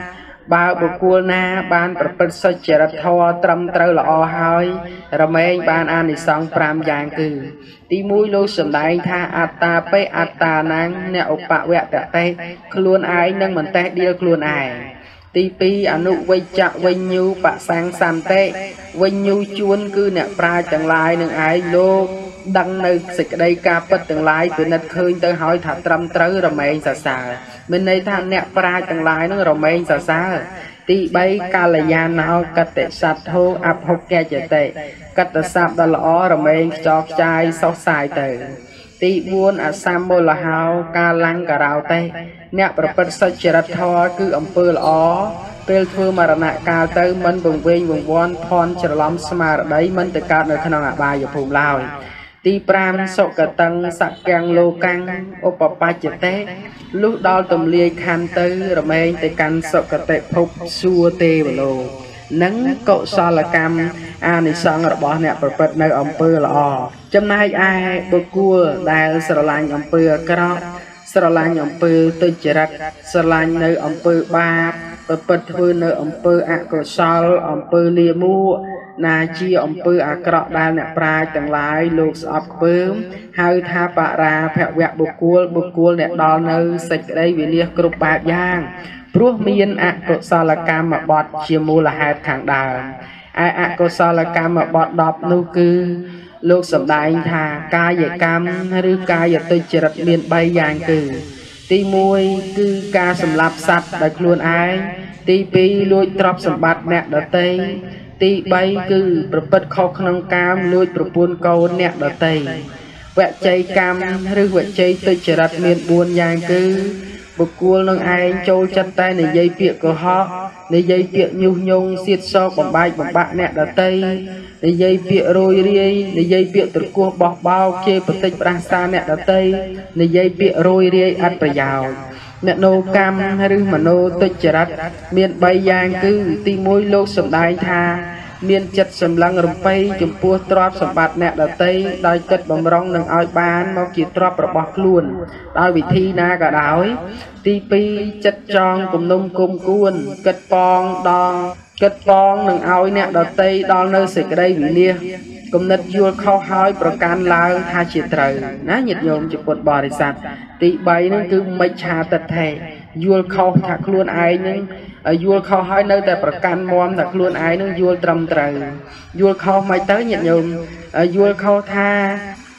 bà bộ cua na ban bật bật sơ chế rạch thô trầm trâu là o hơi rồi mấy ban an thì xong pram giang cư tí mũi lô sầm đại tha ata pe ata nang nè ốc bạ vẹt tẹ tê luôn ai nâng mình tê đi luôn ai tí pi anu vây chạ vây nhu bạ sang san tê vây nhu chuôn cư nè pra chẳng lai nâng ai lô đăng nơi xịt đây ca bất từng lai từ nét khơi tới hỏi thả trầm trâu rồi mấy xa xa bên đây tha nè pra chẳng lai nó rồi mấy xa xa tí bay ca là gia nào cắt tệ sạch hô áp hốc kè chế tệ cắt tệ sạp đó là ó rồi mấy cho chai sóc xài tử tí buôn à xăm bô là hào ca lăng cả rào tê nè bà bật sạch chế rạch thô cứ ẩm bơ là ó bê thưa mà rà nạ ca tới mình vùng vinh vùng vôn thon chế lắm mà đấy mình tự cắt nơi khả năng ạ bài và phùm lao tí pram sọ cả tăng sạc kèng lô căng ô bà bà chế tế lúc đó tùm liê khăn tư rồi mấy tế căn sọ cả tệ phúc xua tê bà lô nâng cậu xa là cam à nì xong rồi bỏ nẹ bà bật nơi ổng bơ là o châm nay ai bơ cua đài sờ lanh ổng bơ krọ sờ lanh ổng bơ tư chế rạch sờ lanh nơi ổng bơ ba bà bật thưa nơi ổng bơ ạ cậu xa ổng bơ lia mua na chi ổng bơ ạ krọ đài nẹ prai tầng lái lục sọp bơm hơi tha bạ ra phẹo vẹt bơ cua bơ cua nẹ đo nơi sạch đây vì liếc cục bạc giang Pruh miên ạ cậu xa là cam mà bọt chia mô là hạt kháng đào ai ạ cậu xa là cam mà bọt đọc nô cư lúc sầm đại thà ca dạy cam rư ca dạy tôi chỉ rạch miền bay giang cử tí mùi cư ca sầm lạp sạch đặc luôn ai tí pi lùi trọc sầm bát nẹ đỡ tây tí bay cư bật bật khóc nông cam lùi bật buôn câu nẹ đỡ tây vẹt chay cam rư vẹt chay tôi chỉ rạch miền buôn giang cư bậc cua nâng ai châu chân tay này dây piệc của họ này dây piệc nhu nhung xiết so bằng bài bằng bạn nè đợt tây này dây piệc rồi đi này dây piệc từ cua bọc bao chê bật tích bạc xa nè đợt tây này dây piệc rồi đi ăn phải giàu mẹ nô cam hay rư mà nô tích chả miền bay giang cứ ti môi lô sầm đai tha miền chật sầm lăng rồng pay chùm pua trọp sầm bạt nè đợt tây đai cất bầm rong nâng ao bán mau chỉ trọp rồi bọc luôn đai vị thi na cả đảo ti pi chất tròn cùng nông cùng cuốn cất pong đòn cất pong nâng ao nè đợt tây đòn nơi sực đây vị lia cùng nết vua khâu hói pro can lao tha chỉ trời ná nhiệt nhôm chụp bột bò để sạch ti bay nó cứ mấy cha tật thề vua khâu thạc luôn ai nhưng vua khâu hói nơi tại pro can mom thạc luôn ai nó vua trầm trời vua khâu mấy tới nhiệt nhôm vua khâu tha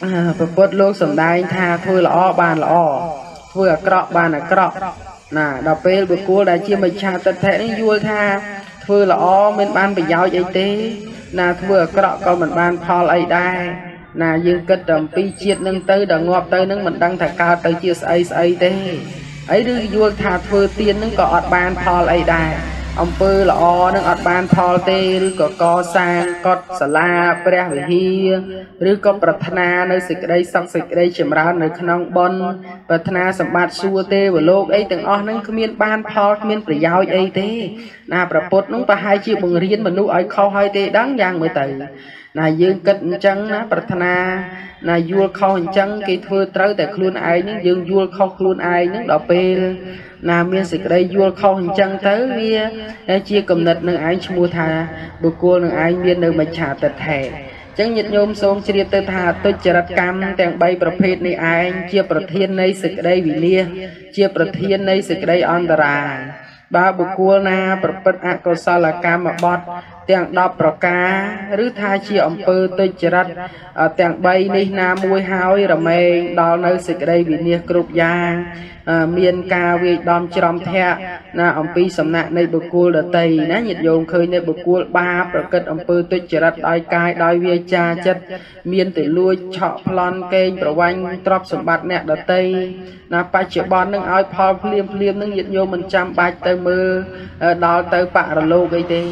bột lô sầm đai tha thôi là o bàn là o thôi là cọ bàn là cọ nà đọc pe bữa cua đã chia mấy cha tật thề nó vua tha thôi là o mình ban phải giáo vậy tế nà vừa cọ con mình ban Paul ấy đây nà dương kết đầm pi chiết nâng tới đằng ngọt tới nâng mình đăng thả cao tới chia ấy ấy thế ấy đưa vua thà vừa tiên nâng cọ ban Paul ấy đây ông pơ là o nâng ọt ban Paul tê rư có co sang cọt xà la pre về hi rư có prathana nơi sực đây xong sực đây chìm ra nơi khăn bon prathana sầm bát xua tê và lô ấy từng o nâng miên ban Paul miên phải giáo ấy thế nà prapot nâng pa hai chiếc bằng riêng mà nụ ấy khâu hai tê đáng giang mới từ nà dương kết chân ná prathana nà vua khâu chân cái thưa trâu tại luôn ai những dương vua khâu luôn ai những đỏ pe nà miên sực đây vua khâu chân tới kia chia cầm nật nâng ai mua thà bữa cô nâng ai miên nâng mà trả tật thẻ chẳng nhiệt nhôm xôn chia tơ thà tôi chả đặt cam tèng bayประเภท này ai chiaประเทศ này sực đây vì lia chiaประเทศ này sực đây on the ra ba bữa cô naประเภท ạ có sao là cam mà bọt tiếng đọc pro cá rứ tha chia ông pơ tôi chả đặt tiếng bay này na mùi háo rồi mày đó nơi sực đây vì lia cục giang miền ca vi đom chrom thẹ na ông pi sầm nạ nơi bậc cua đợt tây ná nhiệt dồn khơi nơi bậc cua ba bậc cất ông pơ tôi chỉ đặt đôi cai đôi vi cha chất miền từ lui chọ plon kênh pro vanh trọp sầm bát nè đợt tây na pa chợ bon nâng oi Paul phliêm phliêm nâng nhiệt dồn mình chăm bạch tới mưa đo tới bạ rồi lô cái tê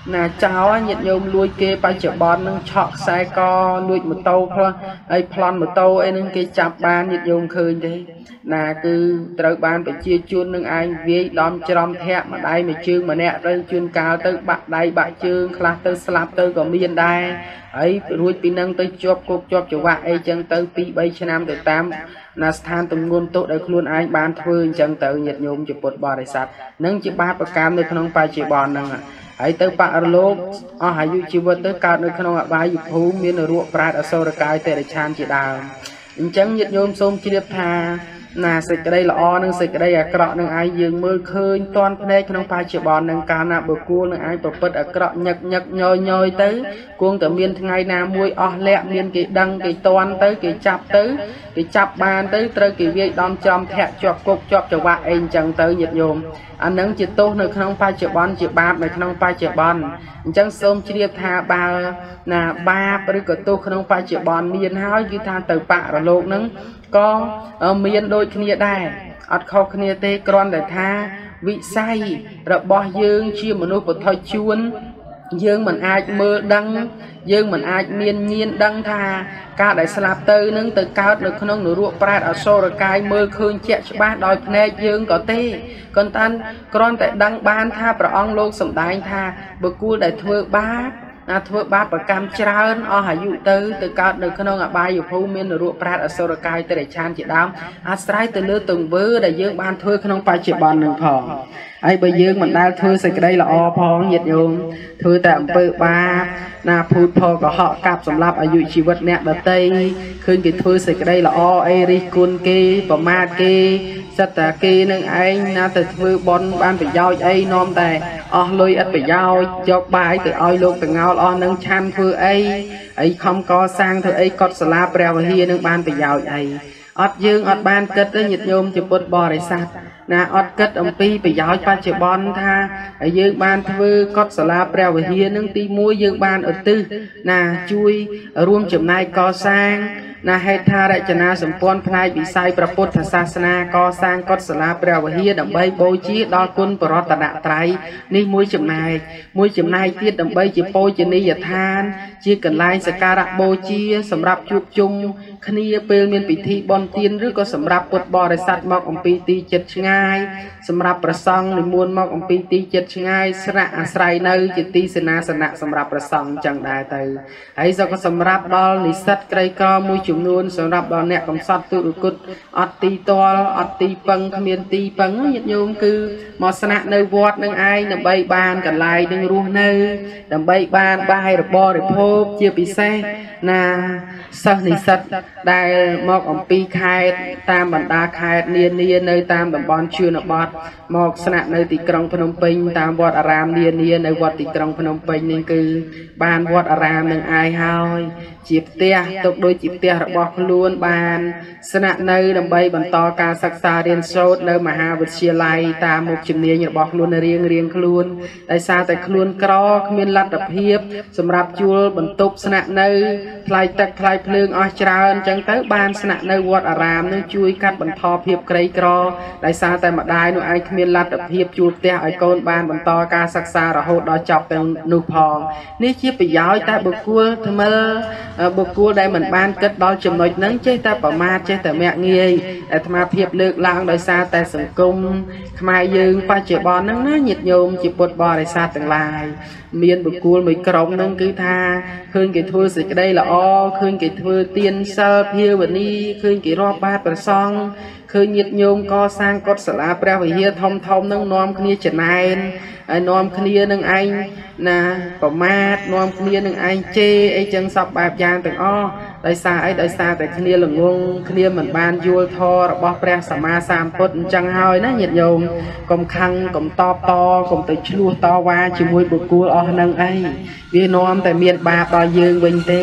ណាចោលញាតិញោមលួចគេបច្ចុប្បន្ននឹងឆក់ខ្សែកលួចម៉ូតូខ្លះហើយប្លន់ម៉ូតូអីនឹងគេចាប់បានញាតិញោមឃើញទេណាគឺត្រូវបានប្រជាជននឹងឯងវាយដំច្រំធាក់ម្ដាយមួយជើងម្នាក់ទៅជួនកាលទៅបាក់ដៃបាក់ជើងខ្លះទៅស្លាប់ទៅក៏មានដែរហើយរួចពីនឹងទៅជាប់គុកជាប់ច្រវាក់អីចឹងទៅពីរបីឆ្នាំទៅតាមណាស្ថានទម្ងន់ទោសដែលខ្លួនឯងបានធ្វើអញ្ចឹងទៅញាតិញោមជាពុទ្ធបរិស័ទនឹងជាបាបកម្មនៅក្នុងបច្ចុប្បន្នហ្នឹងហើយទៅបរលោកអស់អាយុជីវិតទៅកើតនៅក្នុងអបាយភូមិមាននរកប្រាតអសុរកាយតិរិឆានជាដើមអញ្ចឹងញាតិញោមសូមជ្រាបថាណាសេចក្តីល្អនិងសេចក្តីអាក្រក់នឹងឯងយើងមើលឃើញតន់ភ្នែកក្នុងបច្ចុប្បន្ននឹងកាលណាបុគ្គលនឹងឯងប្រព្រឹត្តអាក្រក់ញឹកញឹកញយញយទៅគង់តែមានថ្ងៃណាមួយអស់លាក់មានគេដឹងគេតន់ទៅគេចាប់ទៅគេចាប់បានទៅត្រូវគេវាយដំចំធាក់ជាប់គុកជាប់ច្រវាក់អីអញ្ចឹងទៅញាតិញោមអានឹងជាទោសនៅក្នុងបច្ចុប្បន្នជាបាបនៅក្នុងបច្ចុប្បន្នអញ្ចឹងសូមជ្រាបថាបើណាបាបឬក៏ទោសក្នុងបច្ចុប្បន្នមានហើយគឺថាទៅបរលោកនឹងក៏មានដូចគ្នាដែរអត់ខុសគ្នាទេគ្រាន់តែថាវិស័យរបស់យើងជាមនុស្សពុទ្ធជួនយើងមិនអាចមើលដឹងយើងមិនអាចមានញៀនដឹងថាការដែលស្លាប់ទៅនឹងទៅកើតនៅក្នុងនរកប្រែតអសុរកាយមើលឃើញជាក់ច្បាស់ដោយភ្នែកយើងក៏ទេក៏តាន់គ្រាន់តែដឹងបានថាព្រះអង្គលោកសម្ដែងថាបុគ្គលដែលធ្វើបាបណាធ្វើបាបកម្មច្រើនអស់អាយុទៅទៅកើតនៅក្នុងអបាយភូមិមាននរកប្រែតអសុរកាយតិរិឆានជាដើមអាស្រ័យទៅលើទង្វើដែលយើងបានធ្វើក្នុងបច្ចុប្បន្ននឹងផងហើយបើយើងមិនដែលធ្វើសេចក្តីល្អផងញាតិញោមធ្វើតែអំពើបាបណាភូតផលកុហកកាប់សម្លាប់អាយុជីវិតអ្នកដទៃឃើញគេធ្វើសេចក្តីល្អអីរិះគន់គេប្រមាថគេសិតតែគេនឹងឯងណាទៅធ្វើបន់បានប្រយោជន៍អីនាំតែអស់លុយឥតប្រយោជន៍យកបាយទៅឲ្យលោកតងោលអស់នឹងឆាន់ធ្វើអីអីខំកសាងធ្វើអីកត់សាលាព្រះវិហារនឹងបានប្រយោជន៍អីអត់យើងអត់បានគិតទេញាតិញោមជាពុទ្ធបរិស័ទណាអត់គិតអំពីប្រយោជន៍បច្ចុប្បន្នថាយើងបានធ្វើកត់សាលាព្រះវិហារនឹងទីមួយយើងបានឧទ្ទិសណាជួយរួមចំណែកកសាងណាហេដ្ឋារចនាសម្ព័ន្ធផ្នែកវិស័យព្រះពុទ្ធសាសនាកសាងកុដិសាលាព្រះវិហារដើម្បីបូជាដល់គុណបរតនត្រ័យនេះមួយចំណែកមួយចំណែកទៀតដើម្បីជាបូជនីយដ្ឋានជាកន្លែងសក្ការបូជាសម្រាប់ជួបជុំគ្នាពេលមានពិធីបុណ្យទានឬក៏សម្រាប់ពុទ្ធបរិស័ទមកអំពីទីចិត្តឆ្ងាយសម្រាប់ប្រសង់និមន្តមកអំពីទីចិត្តឆ្ងាយស្នាក់អាស្រ័យនៅជាទីសេនាសនៈសម្រាប់ប្រសង់ចឹងដែរទៅហើយសក៏សម្រាប់ដល់និស្សិតក្រីក្រមួយចំនួនសម្រាប់ដល់អ្នកកំសត់ទុរគុតអត់ទីតលអត់ទីពឹងគ្មានទីពឹងញាតិញោមគឺមកស្នាក់នៅវត្តនឹងឯងដើម្បីបានកន្លែងនឹងរស់នៅដើម្បីបានបាយរបរិភោគជាពិសេសណាសិស្សនិស្សិតដែលមកអំពីខេត្តតាមបណ្ដាខេត្តនានានៅតាមតំបន់ជនបទមកស្នាក់នៅទីក្រុងភ្នំពេញតាមវត្តអារាមនានានៅវត្តទីក្រុងភ្នំពេញនេះគឺបានវត្តអារាមនឹងឯងហើយជាផ្ទះទុកដូចជាផ្ទះរបស់ខ្លួនបានស្នាក់នៅដើម្បីបន្តការសិក្សារៀនសូត្រនៅមហាវិទ្យាល័យតាមមុខជំនាញរបស់ខ្លួនរៀងរៀងខ្លួនដោយសារតែខ្លួនក្រគ្មានលទ្ធភាពសម្រាប់ជួលបន្ទប់ស្នាក់នៅថ្លៃទឹកថ្លៃភ្លើងអស់ច្រើនអញ្ចឹងទៅបានស្នាក់នៅវត្តអារាមនឹងជួយកាត់បន្ថយភាពក្រីក្រដោយសារតែម្ដាយនោះឯងគ្មានលទ្ធភាពជួលផ្ទះឲ្យកូនបានបន្តការសិក្សារហូតដល់ចប់ទាំងនោះផងនេះជាប្រយោជន៍តែបុគ្គលថ្មិលបុគ្គលដែលមិនបានគិតដល់ចំណុចហ្នឹងចេះតែប្រមាថចេះតែមាក់ងាយអាត្មាភាពលើកឡើងដោយសារតែសង្គមខ្មែរយើងបច្ចុប្បន្នហ្នឹងណាញាតិញោមជាពុទ្ធបរិស័ទទាំងឡាយមានបុគ្គលមួយក្រុមហ្នឹងគឺថាឃើញគេធ្វើសេចក្តីល្អឃើញគេធ្វើទានសិលភាវនាឃើញគេរាប់បាតព្រះសង្ឃឃើញញាតិញោមកសាងកុដិសាលាព្រះវិហារធំធំហ្នឹងនាំគ្នាចំណែនហើយនាំគ្នានឹងឯងណាប្រមាថនាំគ្នានឹងឯងជេរអីចឹងសពបែបយ៉ាងទាំងអស់ដោយសារអីដោយសារតែគ្នាល្ងងគ្នាមិនបានយល់ធម៌របស់ព្រះសម្មាសម្ពុទ្ធអញ្ចឹងហើយណាញាតិញោមកុំខឹងកុំតបតកុំទៅឆ្លោះតវ៉ាជាមួយបុគ្គលអស់នឹងអីវានាំតែមានបាបដល់យើងវិញទេ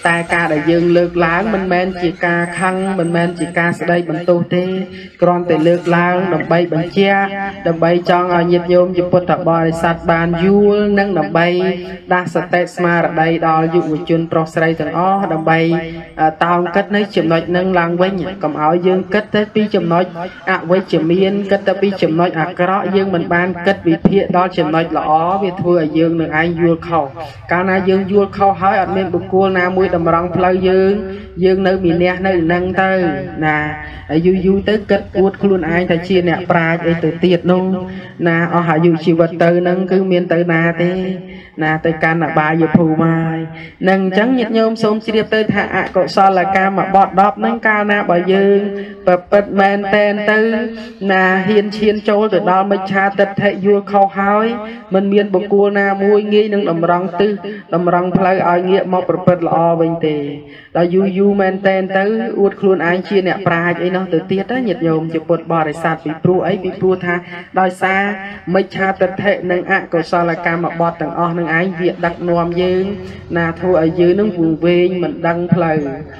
tại cả đại dương lược láng mình men chỉ ca khăn mình men chỉ ca sẽ đây bằng tu thế còn tại lược láng đồng bay bằng chia đồng bay cho ở nhiệt nhôm chụp bột thập bò sạt bàn du nâng đồng bay đa sạt tết mà ở đây đó dụ một chuyên pro say thằng ó đồng bay tao kết nấy chìm nói nâng lang với nhỉ cầm áo dương kết tới pi chìm nói à với chìm miên kết tới pi chìm nói à cái đó dương mình ban kết bị thiệt đó chìm nói là ó vì thua ở dương được ai vua khẩu cả na dương vua khẩu hỏi ở bên bực cua na mũi đầm rong phơi dương dương nơi miền nè nơi nâng tới nè du du tới kết uất luôn ai ta chia nè pra để từ tiệt luôn nè ở hạ du chịu vật từ nâng cứ miền từ na thế nè tới can là ba giờ phù mai nâng trắng nhiệt nhôm xôm chia tới thạ cọ so là ca mà bọt đọp nâng ca na bà dương bật bật men tên tư nè hiền chiên trôi từ đó mới cha tật thệ vua khâu hói mình miền bực cua na mũi nghi nâng đầm rong tư đầm rong phơi ai nghĩa mau bật bật lò bình tề là du du men tên tư uất luôn ai chia nè pra ấy nó từ tiết đó nhiệt nhôm chụp bột bò để sạt bị pru ấy bị pru tha đòi xa mới cha tật thệ nâng ạ cọ so là ca mà bọt tầng o nâng ai việt đặt nuông dương nà thua ở dưới nâng vùng về mình đăng phơi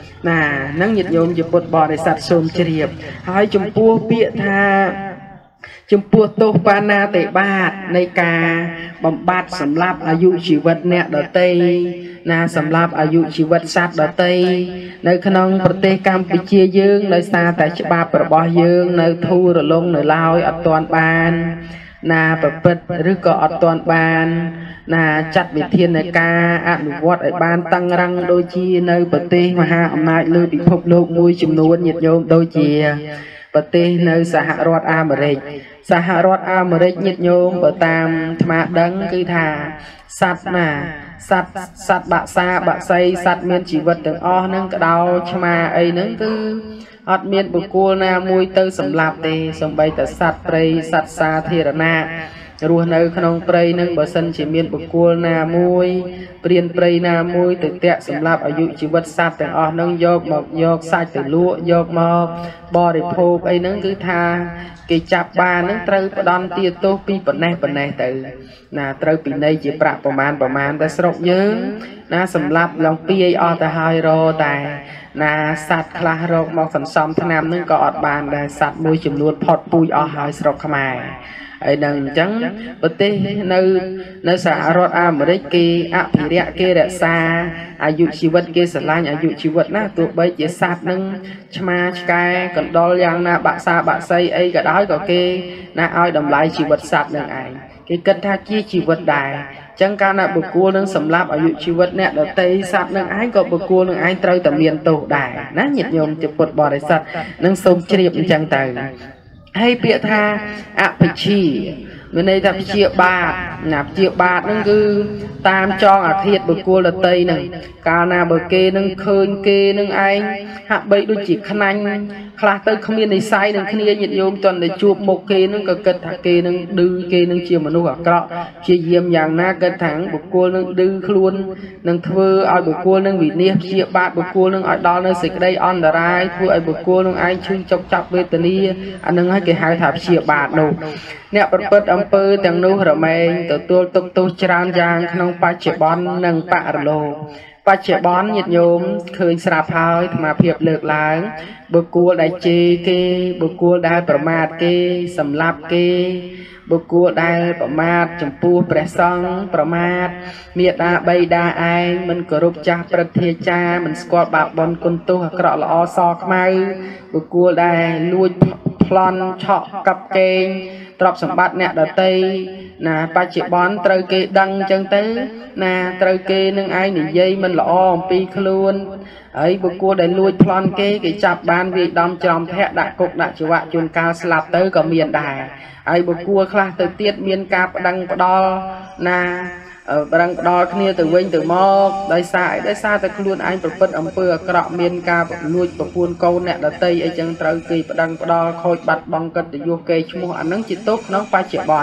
nà nâng nhiệt nhôm chụp bột bò để sạt xôm chìa hai chấm pua bịa tha chấm pua tô pana tệ bátในการบำบัดสำหรับอายุชีวิตเนี่ยดอเตยนาสำหรับอายุชีวิตสัตว์ดอเตยในขนมประเทศกัมพูชียืงในซาแต่ฉบับประบอยยืงในทูระลงในลาวอัตตอนบานนาประเปิดหรือก็อัตตอนบานนาจัดวิธีในการอนุวัตไอ้บ้านตั้งรังโดยชีในประเทศมหาอำนาจลือพิภพโลกมวยจำนวนnhiệtโยมโดยชีประเทศในสหรัฐอเมริกสหรัฐอเมริกnhiệtโยมประตามธรรมะดังคือทาสัตว์น่ะสัตว์สัตว์บะซาบะไซสัตว์เมียนชีวิตถึงอ้อนั่งกระดาวชมาไอ้นั่งคืออดเมียนบุกกูนามวยเตอสำหรับเตสมใบแต่สัตว์เปรย์สัตว์สาเทรนารัวในขนมเปรย์นั่งบ่สันchỉเมียนบุกกูนามวยเปลี่ยนเปรย์นามวยตึกเตะสำหรับอายุชีวิตสัตว์แต่อ้อนั่งโยกหมอกโยกใส่แต่ลวกโยกหมอกบริโภคไอ้นั่งคือทากิจับบานั่งเตยประดอนเตียโตปีปนแน่ปนแน่เตยน่ะเตยปีในจีประประมาณประมาณแต่สรกเยอะน่ะสำหรับลองปีไออแต่ไฮโรแต่นาสัตว์คลาโรกมองสันซอมทนามนึงก็อดบานได้สัตว์มวยจำนวนพอดปุยอหายสรกขมายไอ้ดังจังประเทศในในสหรัฐอเมริกาอภิเรกเกเรซาอายุชีวิตเกสลายอายุชีวิตน่าตัวใบเจสัตว์นึงชมาชกายกันดอลยังน่าบะซาบะไซไอ้ก็ได้ก็เกน่าอ้อยดำลายชีวิตสัตว์นึงไอ้เกกันท่ากี้ชีวิตได้จังการน่ะบุกกูนึงสำหรับอายุชีวิตเนี่ยเดี๋ยวเตยสัตว์นึงไอ้ก็บุกกูนึงไอ้เตยแต่เมียนโตได้นะnhiệtโยมจะปวดบ่อได้สัตว์นึงส้มเฉียบจังเตยให้เปียทาอภิชีเมื่อในทับเชียบาทนับเชียบาทนั่นคือตามจองอาเทียดบุกกูละเตยหนึ่งกานาบุกเกนึงคืนเกนึงไอหักใบดูจิขนังคลาเตยขมิ้นในไซนึงขณีnhiệtโยมตอนในจูบโมเกนึงก็เกิดถักเกนึงดื้อเกนึงเชียมนุษย์กระเชียเยี่ยมอย่างน่าเกิดถังบุกกูนึงดื้อคล้วนนึงเธอเอาบุกกูนึงวิเนียเชียบาทบุกกูนึงเอาดอลนึงสิกได้อันตรายทั่วไอบุกกูนึงไอชื่นจบจับเวทนีอันนึงให้เกี่ยหายถับเชียบาทโนเนี่ยประเปิดอำเภอแต่งนู้ระเมงตัวตัวตุกตุจรานยางขนมปลาเจ็บบอลนังปะโลปลาเจ็บบอลnhiệtโยมเคยสาบหายมาเพียบเลือกล้างบุกกูได้เจเกบุกกูได้ประมาทเกสำลับเกบุกกูได้ประมาทจมปูเปรซองประมาทเมียดาใบดาไอมันกรุบจ่าประเทศจ้ามันสกอตบาบบอลกุนตัวกระละอซอกไม้บุกกูได้ลุยพลอนเฉาะกับเกงตรอบสมบัติเนี่ยเดตยนะปัจจุบันเตยเกดังจังเตยนะเตยเกนึงไอหนึ่งยัยมันละออมปีขลุ่นไอ้บุกกูได้ลุยพลอนเกเกจับบานวีดอมจอมแพะดักกดักจิวะจุนกาสลับเตยก็เมียนได้ไอ้บุกกูคลาเตยเตียดเมียนกาปดังปดอนะดังปดอขณีตัวเวงตัวมอกได้สายได้สายแต่ขลุ่นไอ้ประพฤติอำเภอกระเมียนกาลุยประพูนเกาเนี่ยเดตยไอ้จังเตยเกปดังปดอคอยบัดบังกันแต่โยเกชมัวอันนั้นจิตตกน้องปลาเจ็บบอล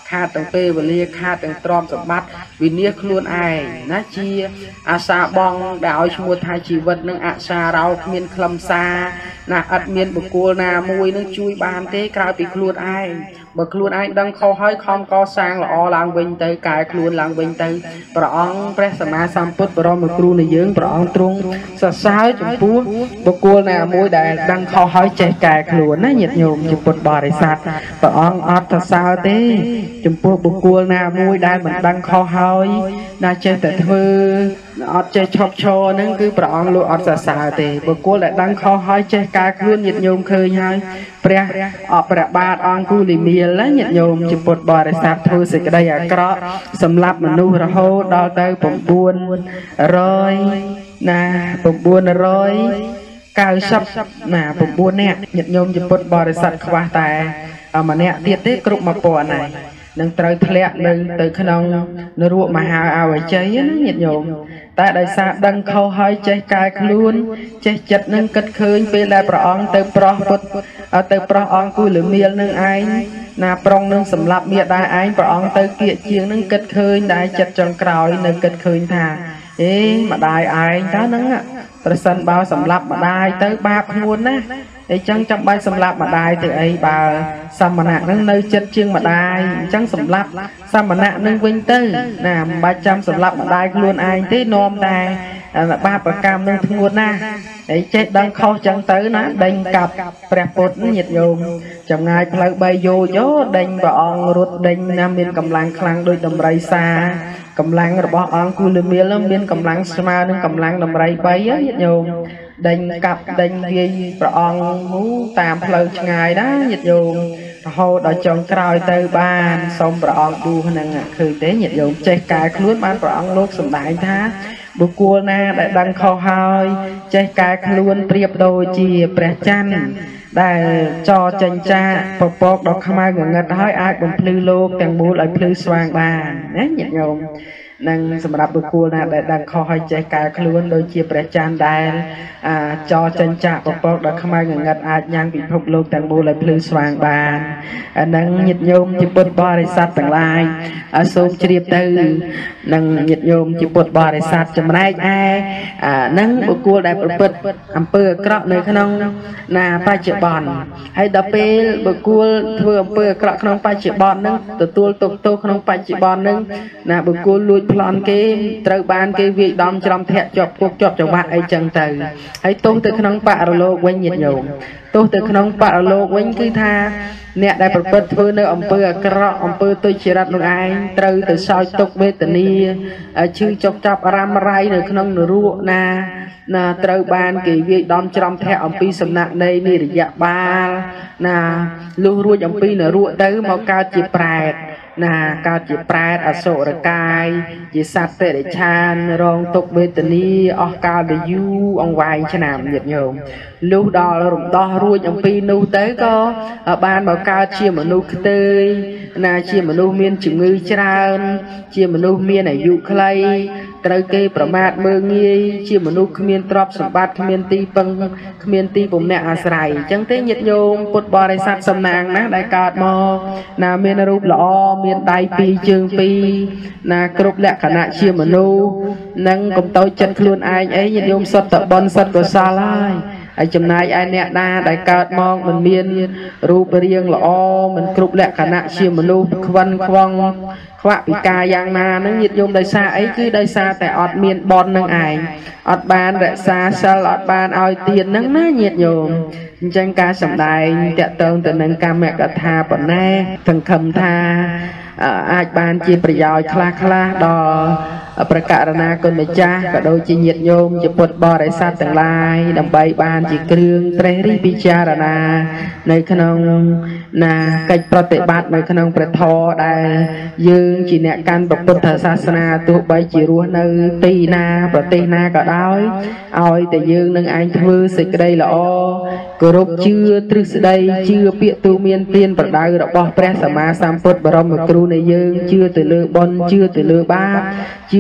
ខាតទាំងពេលវេលាខាតទាំងទ្រព្យសម្បត្តិវិនិច្ឆ័យខ្លួនឯងណាជាអាសាបងដែលឲ្យឈ្មោះថាជីវិតនឹងអសារោគ្មានខ្លឹមសារណាអត់មានបុគ្គលណាមួយនឹងជួយបានទេក្រៅពីខ្លួនឯងបើខ្លួនឯងដឹងខុសហើយខំកសាងល្អឡើងវិញទៅកែខ្លួនឡើងវិញទៅព្រះអង្គព្រះសម្មាសម្ពុទ្ធបរមគ្រូនៃយើងព្រះអង្គទ្រង់សរសើរចំពោះបុគ្គលណាមួយដែលដឹងខុសហើយចេះកែខ្លួនណាញាតិញោមជាពុទ្ធបរិស័ទព្រះអង្គអត់សរសើរទេចំពោះបុគ្គលណាមួយដែលមិនដឹងខុសហើយណាចេះតែធ្វើអត់ចេះឈប់ឈរហ្នឹងគឺព្រះអង្គលោកអត់សរសើរទេបុគ្គលដែលដឹងខុសហើយចេះកែខ្លួនញាតិញោមឃើញហើយព្រះអព្រះបាទអង្គគូលីមាលញាតិញោមជាពុទ្ធបរិស័ទធ្វើសេចក្តីអាក្រក់សម្លាប់មនុស្សរហូតដល់ទៅ៩រយណា៩រយកៅសិបណា៩នាក់ញាតិញោមជាពុទ្ធបរិស័ទខ្វះតែម្នាក់ទៀតទេគ្រប់មួយពាន់ហើយនឹងត្រូវធ្លាក់នៅទៅក្នុងនរកមហាអវជ័យណាញាតិញោមតែដោយសារដឹងខុសហើយចេះកែខ្លួនចេះចិត្តនឹងគិតឃើញពេលដែលព្រះអង្គទៅប្រោះពុទ្ធទៅប្រោះអង្គគូលមាលនឹងឯងណាប្រុងនឹងសម្លាប់មេដាឯងព្រះអង្គទៅគៀកជាងនឹងគិតឃើញដែរចិត្តចុងក្រោយនៅគិតឃើញថាអេម្ដាយឯងតើហ្នឹងប្រសិនបើសម្លាប់ម្ដាយទៅបាបធ្ងន់ណាអញ្ចឹងចាំបាច់សម្លាប់ម្ដាយទៅអីបើសមណៈនឹងនៅចិត្តជាងម្ដាយអញ្ចឹងសម្លាប់សមណៈនឹងវិញទៅណាមិនបាច់ចាំសម្លាប់ម្ដាយខ្លួនឯងទេនាំតែបាបកម្មនឹងធ្ងន់ណាស់ហើយចេះដឹងខុសចឹងទៅណាដេញកាប់ព្រះពុទ្ធញាតិញោមចម្ងាយផ្លូវបីយោយោដេញព្រះអង្គរត់ដេញណាមានកម្លាំងខ្លាំងដូចដំរីសាកម្លាំងរបស់អង្គគូលមាលមានកម្លាំងស្មើនឹងកម្លាំងដំរីបីញាតិញោមដេញកាប់ដេញវាយព្រះអង្គតាមផ្លូវឆ្ងាយណាញាតិញោមរហូតដល់ចុងក្រោយទៅបានសូមព្រះអង្គឌូហ្នឹងឃើញទេញាតិញោមចេះកែខ្លួនបានព្រះអង្គលោកសម្ដែងថាបុគ្គលណាដែលដឹងខុសហើយចេះកែខ្លួនប្រៀបដូចជាព្រះច័ន្ទដែលចរចិញ្ចាពពកដល់ខ្មៅងងឹតហើយអាចបំភ្លឺលោកទាំងមូលឲ្យភ្លឺស្វាងបានណាញាតិញោមនឹងសម្រាប់បុគ្គលណាដែលដឹងខុសហើយចេះកែខ្លួនដូចជាព្រះច័ន្ទដែលអាចរចិញ្ចាពពកដល់ខ្មៅងងឹតអាចញ៉ាំងពិភពលោកទាំងមូលឲ្យភ្លឺស្វាងបានអានឹងញាតិញោមជាពុទ្ធបរិស័ទទាំងឡាយសូមជ្រាបទៅនឹងញាតិញោមជាពុទ្ធបរិស័ទចំណែកឯអានឹងបុគ្គលដែលប្រព្រឹត្តអំពើអាក្រក់នៅក្នុងណាបច្ចុប្បន្នហើយដល់ពេលបុគ្គលធ្វើអំពើអាក្រក់ក្នុងបច្ចុប្បន្ននឹងទទួលទុកទោសក្នុងបច្ចុប្បន្ននឹងណាបុគ្គលលួចប្លន់គេត្រូវបានគេវាយដំច្រំធាក់ជាប់គុកជាប់ចង្វាក់អីចឹងទៅហើយទោសទៅក្នុងបរលោកវិញញាតិញោមទោសទៅក្នុងបរលោកវិញគឺថាអ្នកដែលប្រព្រឹត្តធ្វើនៅអំពើអាក្រក់អំពើទុច្ចរិតនោះឯងត្រូវទៅសោយទុក្ខវេទនាឈឺចុកចាប់រ៉ាំរ៉ៃនៅក្នុងនរកណាណាត្រូវបានគេវាយដំច្រំធាក់អំពីសំណាក់នៃនិរយបាលណាលុះរួចអំពីនរកទៅមកកើតជាប្រែតណាកើតជាប្រែតអសុរកាយជាសត្វតិរិឆានរងទុក្ខវេទនាអស់កាលទៅយូរអង្វែងឆ្នាំញាតិញោមលុះដល់រំដោះរួចអំពីនោះទៅក៏បានមកកើតជាមនុស្សខ្ទើយណាជាមនុស្សមានជំងឺច្រើនជាមនុស្សមានអាយុខ្លីត្រូវគេប្រមាថមើលងាយជាមនុស្សគ្មានទ្រព្យសម្បត្តិគ្មានទីពឹងគ្មានទីពំនាក់អាស្រ័យអញ្ចឹងទេញាតិញោមពុទ្ធបរិស័ទសំណាងណាដែលកើតមកណាមានរូបល្អមានដៃពីរជើងពីរណាគ្រប់លក្ខណៈជាមនុស្សនឹងកុំតូចចិត្តខ្លួនឯងអីញាតិញោមសុទ្ធតែបុណ្យសុទ្ធកុសលហើយហើយចំណាយឯអ្នកណាដែលកើតមកមិនមានរូបរាងល្អមិនគ្រប់លក្ខណៈជាមនុស្សខ្វិនខ្វងខ្វាក់ពិការយ៉ាងណានឹងញាតិញោមដោយសារអីគឺដោយសារតែអត់មានបននឹងឯងអត់បានរក្សាសិលអត់បានឲ្យទាននឹងណាញាតិញោមអញ្ចឹងការសម្ដែងតកតងទៅនឹងកម្មកថាប៉ុណ្ណេះសង្ឃឹមថាអាចបានជាប្រយោជន៍ខ្លះខ្លះដល់ប្រករណាគុណម្ចាស់ក៏ដូចជាញាតិញោមជាពុទ្ធបរិស័ទទាំងឡាយដើម្បីបានជាគ្រឿងត្រេះរិះពិចារណានៅក្នុងណាកិច្ចប្រតិបត្តិនៅក្នុងព្រះធម៌ដែលយើងជាអ្នកកាន់ពុទ្ធសាសនាទោះបីជារស់នៅទីណាប្រទេសណាក៏ដោយឲ្យតែយើងនឹងឯងធ្វើសេចក្តីល្អគោរពជឿទ្រឹស្ដីជឿពាក្យទូមានទានប្រដៅរបស់ព្រះសម្មាសម្ពុទ្ធបរមគ្រូនៃយើងជឿទៅលើបុណ្យជឿទៅលើបាបជឿ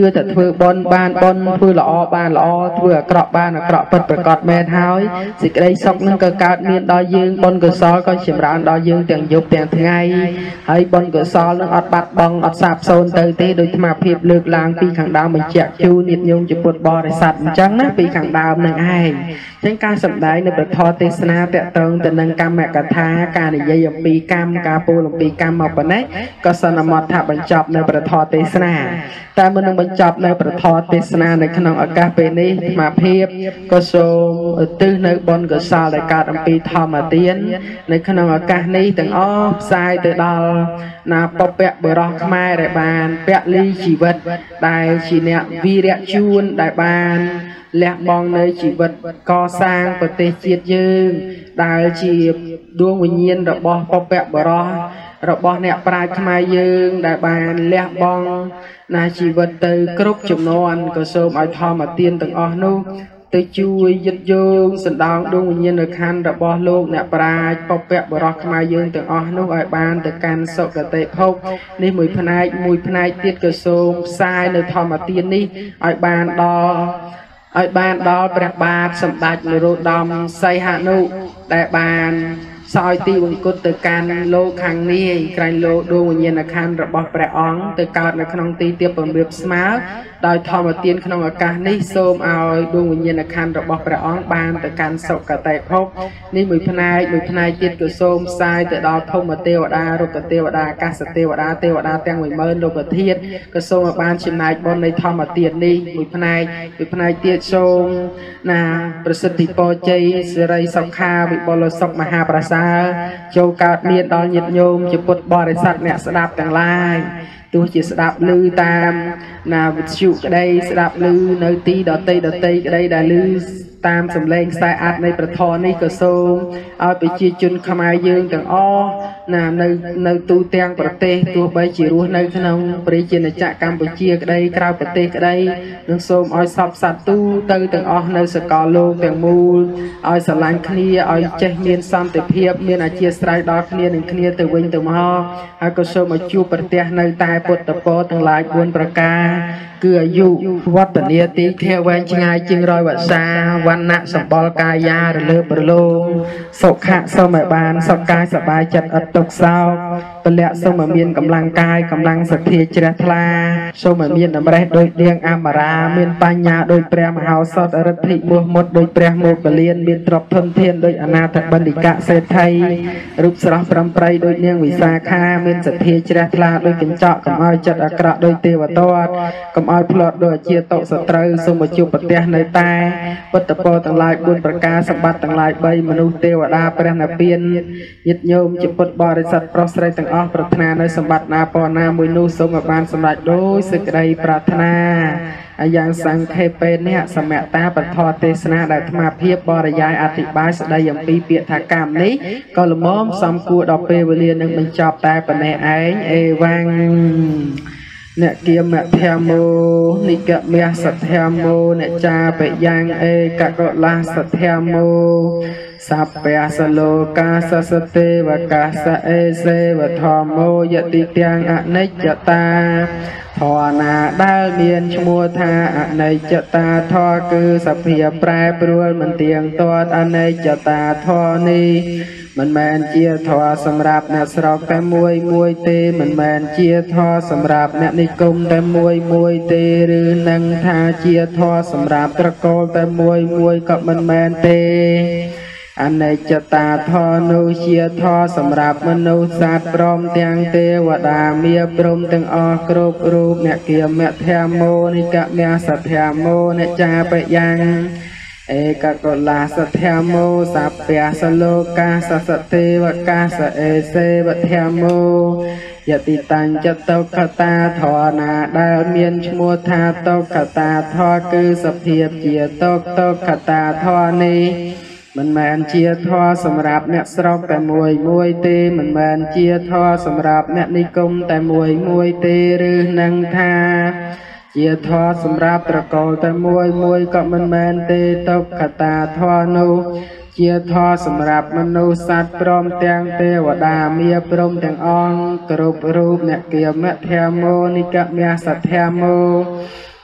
แต่เพื่อบนบ้านบนเพื่อละอบ้านละอเพื่อกระบ้านกระเปิดประกอบแม่เท้าสิกระไดซอกนั่งก็การเมียนดอยยืงบนก็ซ้อก็เฉียมร้านดอยยืงแต่งยุบแต่งไงให้บนก็ซ้อนั่งอัดบัดบังอัดสาบโซนเตยเตยโดยธรรมะเพียบเลือกลางปีขังดาวมันเจียจูนิดยงจะปวดบอได้สัตว์จังนะปีขังดาวหนึ่งไอ้ทั้งการสัมได้ในประทอเทศนาแต่ตรงแต่นังกรรมแมกทาการในยมปีกรรมกาปูลปีกรรมมาปนนี้ก็สนมอดถับบรรจบในประทอเทศนาแต่เมื่อนังบรรจบในประทอเทศนาในขนมอากาศเป็นนี้มาเพียบก็ทรงตื้อในบนก็สาในการอัมปีทอมาเตียนในขนมอากาศนี้ถึงอ้อทรายแต่ดอลนาปะเปะบรอกไม้ได้บานเปะลีชีวิตได้ชีเนวีเรจูนได้บานและมองในชีวิตก่อสร้างประเทศจีดยืงได้ชีดวงวิญญาณระบอบปะเปะบรอกระบอบเนี่ยปลายขมายยืงได้บานและมองในชีวิตเตยกรุบจุ่มนอนก็โสมไอทอมาเตียนตั้งอ้อนู้เตยช่วยยึดโยงสันดองดวงวิญญาณคันระบอบโลกเนี่ยปลายปะเปะบรอกขมายยืงตั้งอ้อนู้ไอบานแต่การโศกเตยพกนี่มวยพนายมวยพนายเตียนก็โสมทรายในทอมาเตียนนี่ไอบานดอไอ้บ้านดอประบาดสมบัติในรูดอมไซฮานุแต่บ้านซอยตีวงกุตการโลคังนี้ไกลโลดวงวิญญาณคันระบอบประองตะกาดในขนมตีเตียบเรียบสมาร์โดยทอมาเตียนขนมอากาศนี้โซมเอาดวงวิญญาณคันระบอบประองบานตะการศกกระแตพบนี่มือพนายมือพนายจิตกุโซมทรายแต่ดาวทงมาเทวดาโรกเทวดากาสเทวดาเทวดาแตงวิเมินโลกเทียนกุโซมบานชิมนายบนในทอมาเตียนนี่มือพนายมือพนายเตียนโซมนาประสิทธิปอใจสิไรสังคาวิบลศกมหาประสาโจกาเมียนดอนยิดโยมจะปดบริษัทเนี่ยสดับต่างลายตัวจิตสดับลือตามนาวิชุกได้สดับลือเนตีดอเตดอเตได้ได้ลือตามสำเร็จสายอัดในประทอนี่ก็โซมเอาไปจีจุนขมายยืงต่างอ้อนาในในตูเตียงประเทศตัวใบจีรัวในขนมปริจินจักกัมพูชีก็ได้กล่าวประเทศก็ได้นังโซมอ้อยสับสัตตูเตยต่างอ้อในสกอโลต่างมูลอ้อยสลังคณีอ้อยเจเมียนซัมแต่เพียบเมียนอาเจียสไลดอคณีหนึ่งคณีแต่วิ่งแต่มาให้ก็โซมมาจูประเทศในตายปดตะโปต่างหลายบนประกาเกืออยู่วัดตเนียตีเทวแวนชิงไงจิงรอยวัดซาวันณะสมบลกายาหรือเลือประโลงสุขะสมัยบานสกายสบายจัดอัตตกเศร้าเป็นแหละสมัยเมียนกำลังกายกำลังสถิจรทลาสมัยเมียนนำแรกโดยเดียงอามาราเมียนปัญญาโดยเปรมหาสดอรธิมัวมดโดยเปรมโมกเลียนเมียนตรบทนเทียนโดยอนาถบัณฑิกะเศรษฐีรูปสระพรำไพรโดยเนียงวิสาขาเมียนสถิจรทลาโดยกินเจาะกำอ้อยจัดอักระโดยเทวตวดกำอ้อยพลอดโดยเจียโตสตรสมุจุปเตียในตายปัตตโปต่างหลายบุญประกาศสมบัติต่างหลายใบมนุษย์เทวดาเปรนเปียนยิดโยมจิปุตบริษัทปรสไรต่างอ้อปรารถนาในสมบัตินาปอนามุนุสมบานสมบัติโดยสึกใดปรารถนาอายังสังเคเปนเนี่ยสมัยตาปัททอเทศนาได้ธรรมเพียบบริยายอธิบายสดายอย่างปีเปียธากรรมนี้ก็ละม้อมสมกูดอกเปเวเลียนึงมันจอบตายปนเอไอเอวังเนี่ยเกี่ยมเทโมนิกะเมียสัตเทโมเนี่ยจาไปยังเอกะกลาสัตเทโมสัพเพสโลกาสสเตวกาสเอเสวธรรมโมยติเตียงอเนจตาทอนาได้เมียนชมัวธาอเนจตาทอคือสัพเพียแปรปรวนมันเตียงตัวอเนจตาทอนี้มันแมนเจียทอสำหรับนักสรอกแต่มวยมวยเตมันแมนเจียทอสำหรับนักนิคมแต่มวยมวยเตหรือนังทาเจียทอสำหรับตะโกนแต่มวยมวยกับมันแมนเตอันในจตาทอนุเชียทอสำหรับมนุษย์สัตว์พร้อมเตียงเทวดาเมียพรหมตั้งออกรูปรูปเนี่ยเกี่ยมเมธเทโมนิกะเมียสัตเทโมเนี่ยจาไปยังเอกกลาสัตเทโมสัพเพสโลกาสสเทวกาสเอเสวเทโมยติตังจตกตาทอนาดาเมียนชมัวธาตกตาทอคือสเพียบเจียตกตกตาทอนี้มันแมนเจียทอสำหรับเนี่ยสรอกแต่มวยมวยเตมันแมนเจียทอสำหรับเนี่ยนิคมแต่มวยมวยเตหรือนังทาเจียทอสำหรับตะโกนแต่มวยมวยก็มันแมนเตตกขตาทอนุเจียทอสำหรับมนุษย์สัตว์พร้อมเตียงเทวดาเมียพรหมแต่งองกรุบรูปเนี่ยเกี่ยวเมธเทโมนิกะเมียสัตเทโม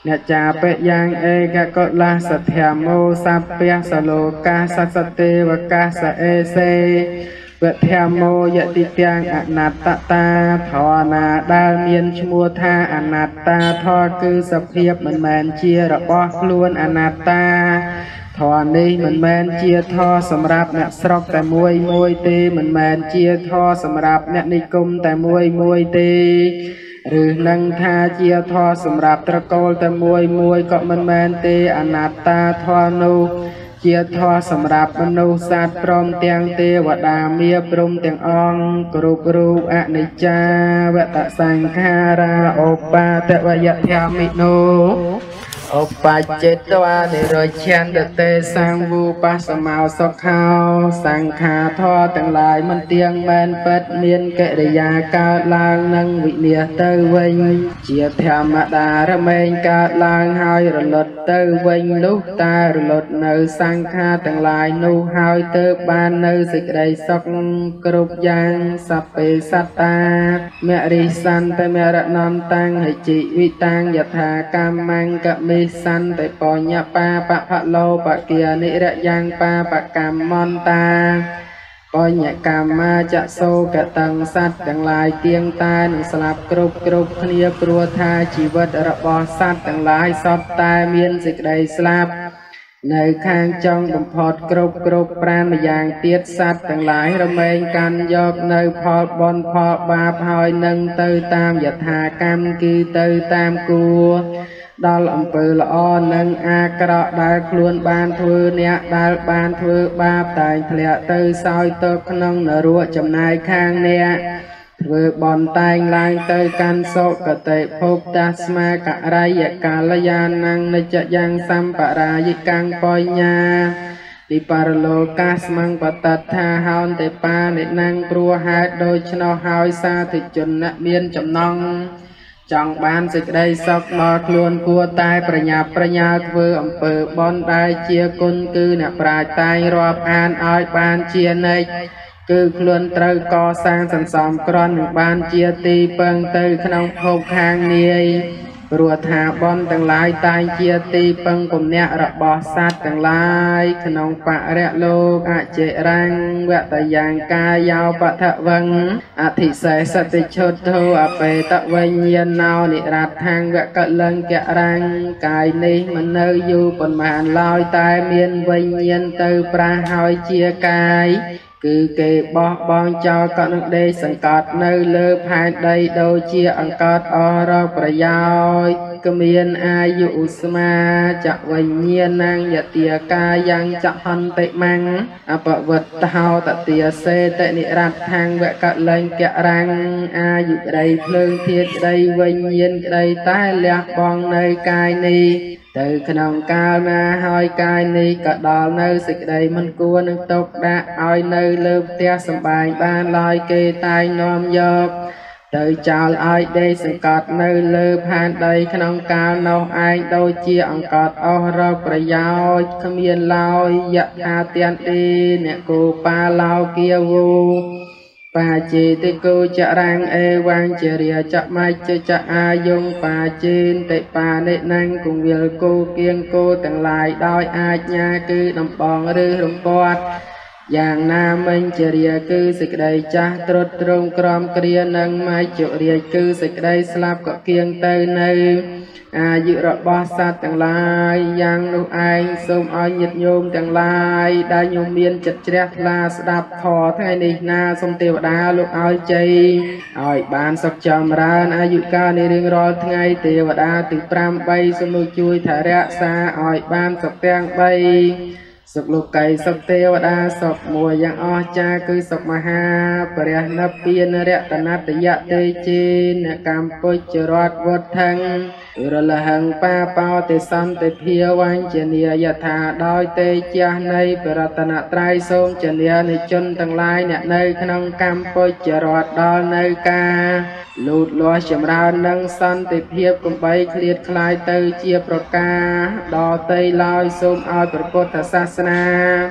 អ្នកចាបេយ៉ាងអេកកុលាសធម្មោសព្យសលោកាសសទេវកាសអេសេវធម្មោយតិទាំងអនត្តតាធរណាដែលមានឈ្មោះថាអនត្តាធរគឺសភាពមិនមែនជារបស់ខ្លួនអនត្តាធរនេះមិនមែនជាធរសម្រាប់អ្នកស្រុកតែមួយមួយទេមិនមែនជាធរសម្រាប់អ្នកនិគមតែមួយមួយទេឬនឹងថាជាធរសម្រាប់ត្រកូលតែមួយមួយក៏មិនមែនទេអនត្តាធរនោះជាធរសម្រាប់មនុស្សសត្វព្រមទាំងទេវតាមាព្រមទាំងអង្គគ្រប់រូបអនិច្ចាវតសង្ខារាឧបាទវយធម្មិណោឧបចេតវានិរច្ឆន្ទតេសង្វូបសមោសុខោសង្ខាធរទាំងឡាយមិនទៀងមែនពិតមានកិរិយាកើតឡើងនិងវិនាសទៅវិញជាធម្មតារមែងកើតឡើងហើយរលត់ទៅវិញនោះតែរលត់នៅសង្ខារទាំងឡាយនោះហើយទៅបាននៅសេចក្តីសុខគ្រប់យ៉ាងសព្ពេសត្តាមរិសន្តមរណំតាំងហិជីវិតាំងយថាកម្មង្កមិសន្តេបញ្ញបាបភលោបគានិរយ៉ាងបាបកម្មមន្តាបញ្ញកម្មាចសោកតੰសត្វទាំងឡាយទៀងតែនឹងស្លាប់គ្រប់គ្រប់គ្នាព្រោះថាជីវិតរបស់សត្វទាំងឡាយសពតែមានសេចក្តីស្លាប់នៅខាងចុងបំផុតគ្រប់គ្រប់ប្រាណម្យ៉ាងទៀតសត្វទាំងឡាយរមែងកាន់យកនៅផលបុណ្យផលបាបហើយនឹងទៅតាមយថាកម្មគឺទៅតាមគួរដល់អំពើល្អនិងអាក្រក់ដែលខ្លួនបានធ្វើអ្នកដែលបានធ្វើបាបតែងធ្លាក់ទៅសោយទៅក្នុងនរកចំណាយខាងអ្នកធ្វើបន់តែងឡើងទៅកាន់សុគតិភពតាស្មាករាយកាលយានังនិច្ចយ៉ាងសម្បរាយកាំងបញ្ញាទីបរលោកាស្មੰបតត្ថាហោនទេបានិណੰព្រោះហេតុដូច្នោះហើយសាធុជនអ្នកមានចំណងចង់បានសេចក្តីសុខដល់ខ្លួនគួរតែប្រញាប់ប្រញាល់ធ្វើអំពើបុណ្យដែលជាគុណគឺអ្នកប្រាជ្ញតែងរាប់អានឲ្យបានជានិច្ចគឺខ្លួនត្រូវកសាងសន្សំក្រន់នឹងបានជាទីពឹងទៅក្នុងភពខាងនាយព្រោះថាបុណ្យទាំងឡាយតែងជាទីពឹងគំនាក់របស់សត្វទាំងឡាយក្នុងបរិយលោកអចិរាំងវតយ៉ាងកាយោបថវੰអធិសេសតិឈុតធោអបេតវិញ្ញាណោនិរដ្ឋังវកលង្ករាំងកាយនេះមិននៅយូរប៉ុន្មានឡើយតែមានវិញ្ញាណទៅប្រះហើយជាកាយគឺគេបោះបង់ចោលក៏នឹងដេកសង្កត់នៅលើផែនដីដូចជាអង្កត់អស់រកប្រយោជន៍គ្មានអាយុឧស្មាចវិញ្ញាណังយតិកាយ៉ាងចហន្តិមੰអបវត្តហោតតិសេតនិរដ្ឋังវកលង្ករាំងអាយុក្តីភ្លើងធាតុក្តីវិញ្ញាណក្តីតែលះបង់នៅកាយនេះទៅក្នុងកាលណាហើយកាយនេះក៏ដល់នៅសេចក្តីមិនគួរនឹងទុកដាក់ឲ្យនៅលើផ្ទះសម្បែងបានឡើយគេតែងនាំយកទៅចោលឲ្យដេកសង្កត់នៅលើផែនដីក្នុងកាលនោះឯងដូចជាអង្កត់អស់រកប្រយោជន៍គ្មានឡើយយថាទានទីអ្នកគូបាឡោគាវូបាចេតិកោចរាំងអេវាងជារាចមច្ចចអាយងបាចេនតិបានិណੰគង្វិលគោគៀងគោទាំងឡាយដោយអាជ្ញាគឺដំបងឬរំពាត់យ៉ាងណាមិញជារាគឺសេចក្តីចាស់ត្រុតត្រងក្រំគ្រានិងមច្ចុរាជគឺសេចក្តីស្លាប់ក៏គៀងទៅនៅអាយុរបស់សត្វទាំងឡាយយ៉ាងនោះឯងសូមឲ្យញាតិញោមទាំងឡាយដែលញោមមានចិត្តជ្រះថ្លាស្ដាប់ធម៌ថ្ងៃនេះណាសូមទេវតាលោកឲ្យជ័យឲ្យបានសុខចម្រើនអាយុកាលនៃរៀងរាល់ថ្ងៃទេវតាទាំងប្រាំបីសូមលោកជួយថែរក្សាឲ្យបានសុខទាំងបីសុខលោកីសុខទេវតាសុខមួយយ៉ាងអស្ចារ្យគឺសុខមហាព្រះនិព្វានរតនតយទេចេនកម្ពុជារដ្ឋវត្តថងរលហង្បាបោទេសន្តិភាវញ្ជនីយថាដោយទេជះនៃបរតនត្រ័យសូមជនានិជនទាំងឡាយអ្នកនៅក្នុងកម្ពុជារដ្ឋដល់នៅការលូតលាស់ចម្រើននិងសន្តិភាពកុំបីឃ្លាតខ្លាយទៅជាប្រការដល់ទៅឡើយសូមឲ្យព្រះពុទ្ធសាសនា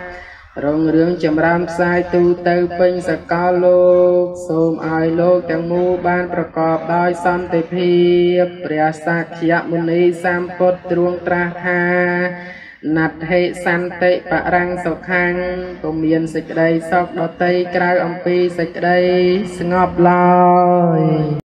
រងរឿងចម្រាំផ្សាយទូទៅពេញសកលលោកសូមឲ្យលោកទាំងមូលបានប្រកបដោយសន្តិភាពព្រះសក្យមុនីសម្ពុទ្ធទ្រង់ត្រាស់ថាណដ្ឋិសន្តិបរាំងសុខੰពុំមានសេចក្តីសុខដតីក្រៅអំពីសេចក្តីស្ងប់ឡើយ